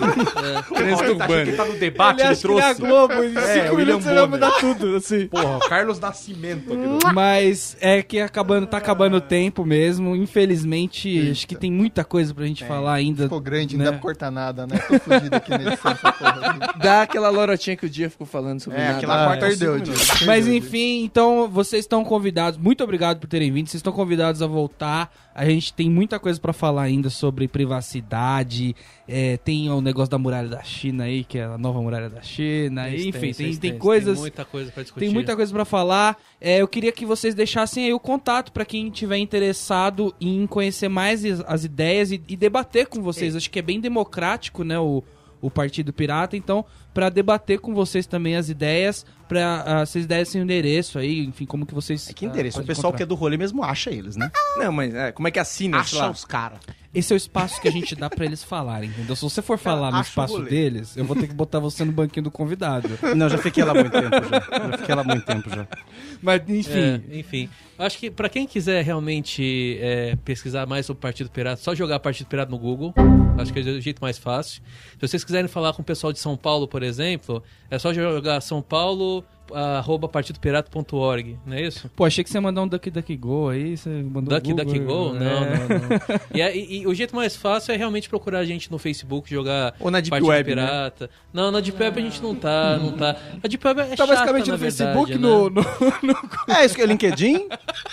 Ele tá, que tá no debate, Ele ele, acha que ele é a trouxe. Globo, em É, cinco o William minutos ele vai Bonner. mudar tudo, assim. Porra, o Carlos Nascimento aqui do... Mas é que acabando, tá acabando o tempo mesmo. Infelizmente, acho que tem muita coisa pra gente falar ainda. Ficou grande, não né? dá pra cortar nada, né? Tô fugido aqui nesse essa porra aqui. Dá aquela lorotinha que o Dia ficou falando sobre É, nada. aquela Ah, quarta é, perdeu, cinco Diego. minutos. Mas enfim, então vocês estão convidados. Muito obrigado por terem vindo. Vocês estão convidados a voltar. A gente tem muita coisa pra falar ainda sobre privacidade. É, tem o negócio da muralha da China aí, que é a nova muralha da China. Vocês Enfim, têm, tem, vocês tem têm, coisas. Tem muita coisa pra discutir. Tem muita coisa pra falar. É, eu queria que vocês deixassem aí o contato pra quem tiver interessado em conhecer mais as, as ideias e, e debater com vocês. Acho que é bem democrático, né, o, o Partido Pirata. Então, pra debater com vocês também as ideias, pra uh, vocês dessem o endereço aí, enfim, como que vocês... É que ah, endereço. O podem pessoal que encontrar. é do rolê mesmo acha eles, né? Não, mas é, como é que assina? sei Acha lá? os caras. Esse é o espaço que a gente dá pra eles falarem, entendeu? Se você for falar no acha o espaço rolê. deles, eu vou ter que botar você no banquinho do convidado. Não, já fiquei lá há muito tempo já. Já fiquei lá há muito tempo já. Mas, enfim... É, enfim, acho que pra quem quiser realmente é, pesquisar mais sobre o Partido Pirata, só jogar Partido Pirata no Google. Acho que é o jeito mais fácil. Se vocês quiserem falar com o pessoal de São Paulo, por exemplo, é só jogar São Paulo arroba partido pirata ponto org, não é isso? Pô, achei que você ia mandar um Duck Duck Go aí, você mandou Duck Google, Duck Go? é. Não, não, não. E, é- e- e o jeito mais fácil é realmente procurar a gente no Facebook, jogar Ou na Deep Partido Web, né? Não, Não, na Deep Web a gente não tá, não tá. A Deep Web é Tá chata, basicamente na no verdade, Facebook, né? no, no, no- É isso que é LinkedIn.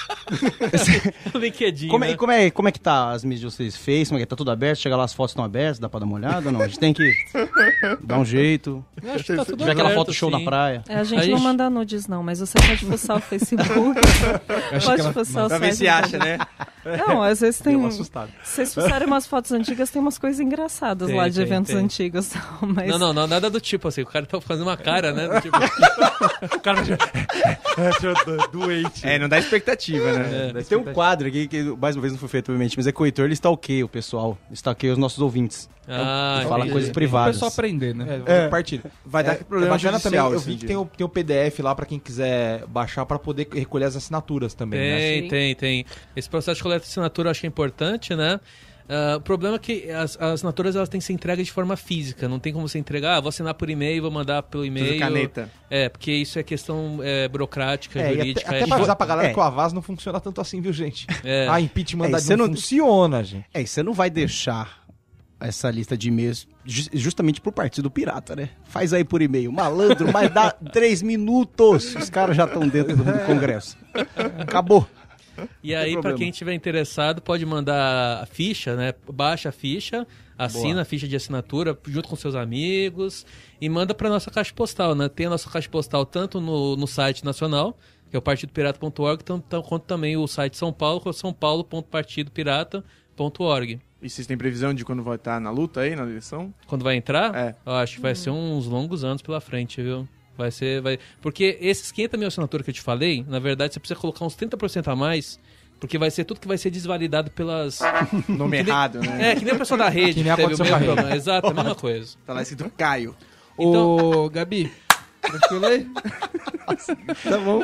No LinkedIn, Como, é- né? e como, é, como é que tá as mídias de vocês? Face, como é que tá tudo aberto? Chega lá, as fotos estão abertas, dá pra dar uma olhada ou não? A gente tem que dar um jeito. Acho que tá tudo Tiver aquela aberto, foto show sim. na praia. É, a gente A não gente- manda nudes, não, mas você pode fuçar o Facebook, pode fuçar o Pra site. ver se do- acha, né? Não, às vezes tem. Deu uma assustada. Se vocês fuçarem umas fotos antigas, tem umas coisas engraçadas Tem, lá de tem, eventos tem. antigos. Mas... Não, não, não, nada do tipo assim. O cara tá fazendo uma cara, né? do tipo, O cara já... já doente. É, não dá expectativa, né? é. Tem um quadro aqui que, mais uma vez, não foi feito, obviamente, mas é que o Heitor, ele stalkeia o pessoal, stalkeia os nossos ouvintes. Ah, Ele fala entendi. coisas O privadas. pessoal aprender, né? É, partilha. Vai dar É, problema é bacana também, judicial eu esse vi que dia. tem o, tem o P D F lá pra quem quiser baixar pra poder recolher as assinaturas também, né? Tem, Sim. tem, tem. Esse processo de coleta de assinatura eu acho que é importante, né? Ah, o problema é que as, as assinaturas elas têm que ser entregues de forma física. Não tem como você entregar, ah, vou assinar por e-mail, vou mandar pelo e-mail. caneta. É, porque isso é questão é, burocrática, É, e jurídica. até, é até pra avisar pra galera É. que o Avaz não funciona tanto assim, viu, gente? É. Ah, impeachment É, da você não não- funciona, gente. É, e você não vai deixar essa lista de e-mails ju- justamente pro Partido Pirata, né? Faz aí por e-mail. Malandro, mas dá três minutos. Os caras já estão dentro do, do Congresso. Acabou. E aí, pra problema. quem tiver interessado, pode mandar a ficha, né? Baixa a ficha, assina Boa. a ficha de assinatura junto com seus amigos e manda pra nossa caixa postal, né? Tem a nossa caixa postal tanto no, no site nacional, que é o partido pirata ponto org, tam- tam- quanto também o site São Paulo, que é são paulo ponto partido pirata ponto org. E vocês têm previsão de quando vai estar na luta aí, na eleição? Quando vai entrar, É. eu acho que vai ser uns longos anos pela frente, viu? Vai ser, vai... Porque esses quinhentas mil assinaturas que eu te falei, na verdade, você precisa colocar uns trinta por cento a mais, porque vai ser tudo que vai ser desvalidado pelas... Nome Que nem- errado, né? É, que nem a pessoa da rede, Que que, nem teve o aconteceu mesmo com a rede. problema. Exato, a mesma coisa. Tá lá escrito Caio. Ô, Gabi, tranquilo aí? Tá bom.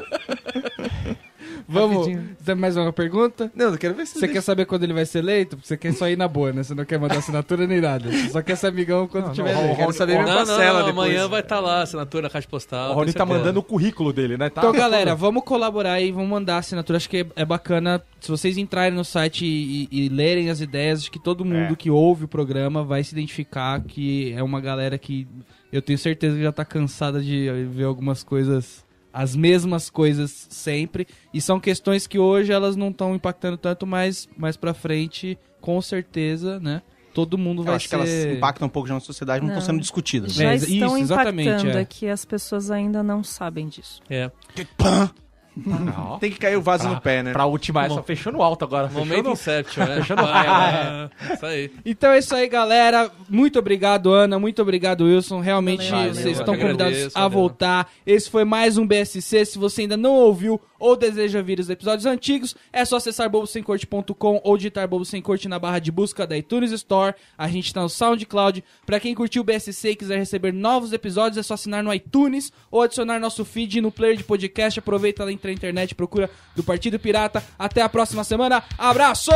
Vamos. Rapidinho. Tem mais uma pergunta? Não, eu quero ver se Você quer saber quando ele vai ser eleito? Porque você quer só ir na boa, né? Você não quer mandar assinatura nem nada. Você só quer ser amigão quando tiver não, eleito. o Quero saber minha Não, não, parcela não, depois. amanhã vai estar lá a assinatura na caixa postal. O Rony tenho tá certeza. mandando o currículo dele, né? Tá? Então, galera, vamos colaborar aí, vamos mandar assinatura. Acho que é, é bacana. Se vocês entrarem no site e, e- e lerem as ideias, acho que todo mundo É. que ouve o programa vai se identificar que é uma galera que eu tenho certeza que já tá cansada de ver algumas coisas, as mesmas coisas sempre. E são questões que hoje elas não estão impactando tanto, mas mais pra frente, com certeza, né? Todo mundo Eu vai acho ser... que elas impactam um pouco já na sociedade, não estão Não. sendo discutidas. Já É, estão isso, exatamente, impactando, é. é que as pessoas ainda não sabem disso. É. Não. Tem que cair o vaso no pé, né? Pra ultimar essa, fechou no alto agora. Fechou Momento no... Inception, né? Vai, vai. Isso aí. Então é isso aí, galera. Muito obrigado, Ana. Muito obrigado, Wilson. Realmente, Valeu, vocês valeu. estão Eu que convidados agradeço, a valeu. voltar. Esse foi mais um B S C. Se você ainda não ouviu ou deseja vir os episódios antigos, é só acessar bobo sem corte ponto com ou digitar Bobo Sem Corte na barra de busca da iTunes Store. A gente tá no SoundCloud. Pra quem curtiu o B S C e quiser receber novos episódios, é só assinar no iTunes ou adicionar nosso feed no player de podcast. Aproveita lá, entra na internet, procura do Partido Pirata. Até a próxima semana. Abraço!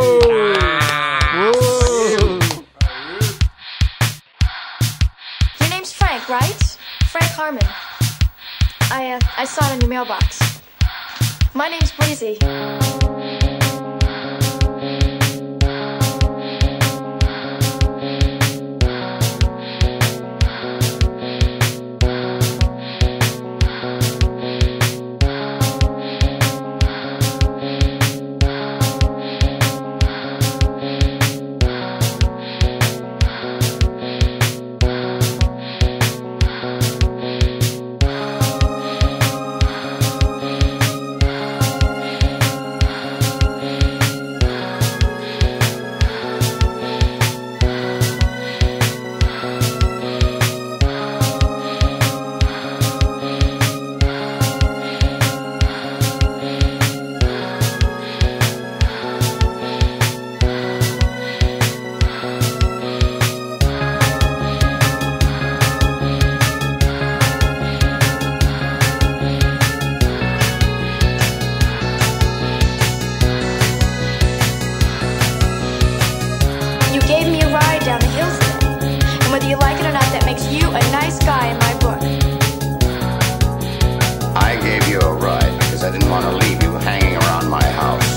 Your name's Frank, right? Frank Harmon. I, uh, I saw it in your mailbox. My name's Breezy. You gave me a ride down the hill today. And whether you like it or not, that makes you a nice guy in my book. I gave you a ride because I didn't want to leave you hanging around my house.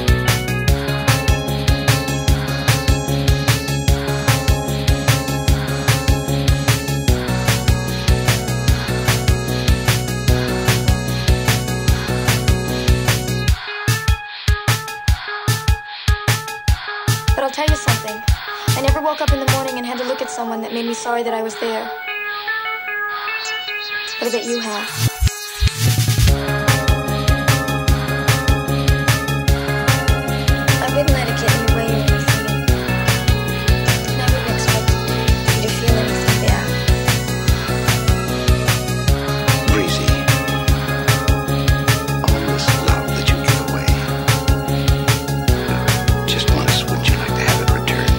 But I'll tell you something. I never woke up in the morning and had to look at someone that made me sorry that I was there. But I bet you have. I wouldn't let it get in your way or anything. And I wouldn't expect you to feel anything bad. Breezy, all this love that you give away. Just once, wouldn't you like to have it returned?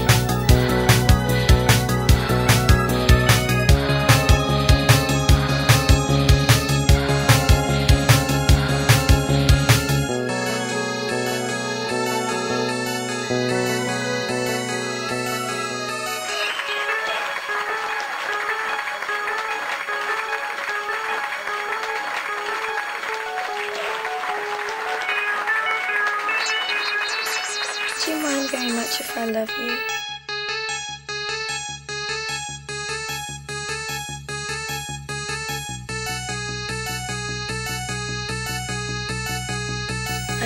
Do you mind very much if I love you?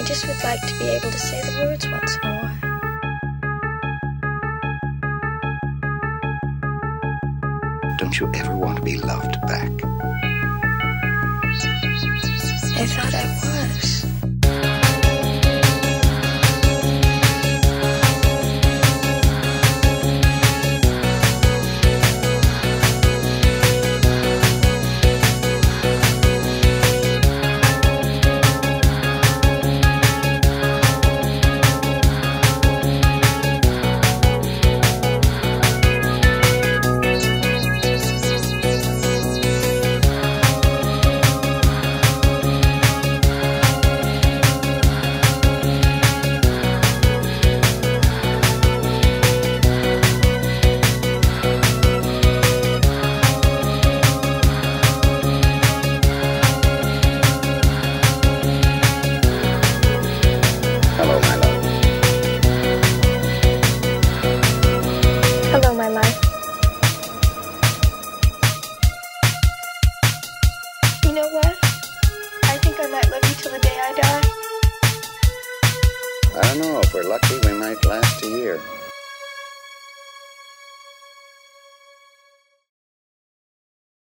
just would like to be able to say the words once in a while. Don't you ever want to be loved back? I thought I was. Hello, my life. You know what? I think I might love you till the day I die. I don't know. If we're lucky, we might last a year.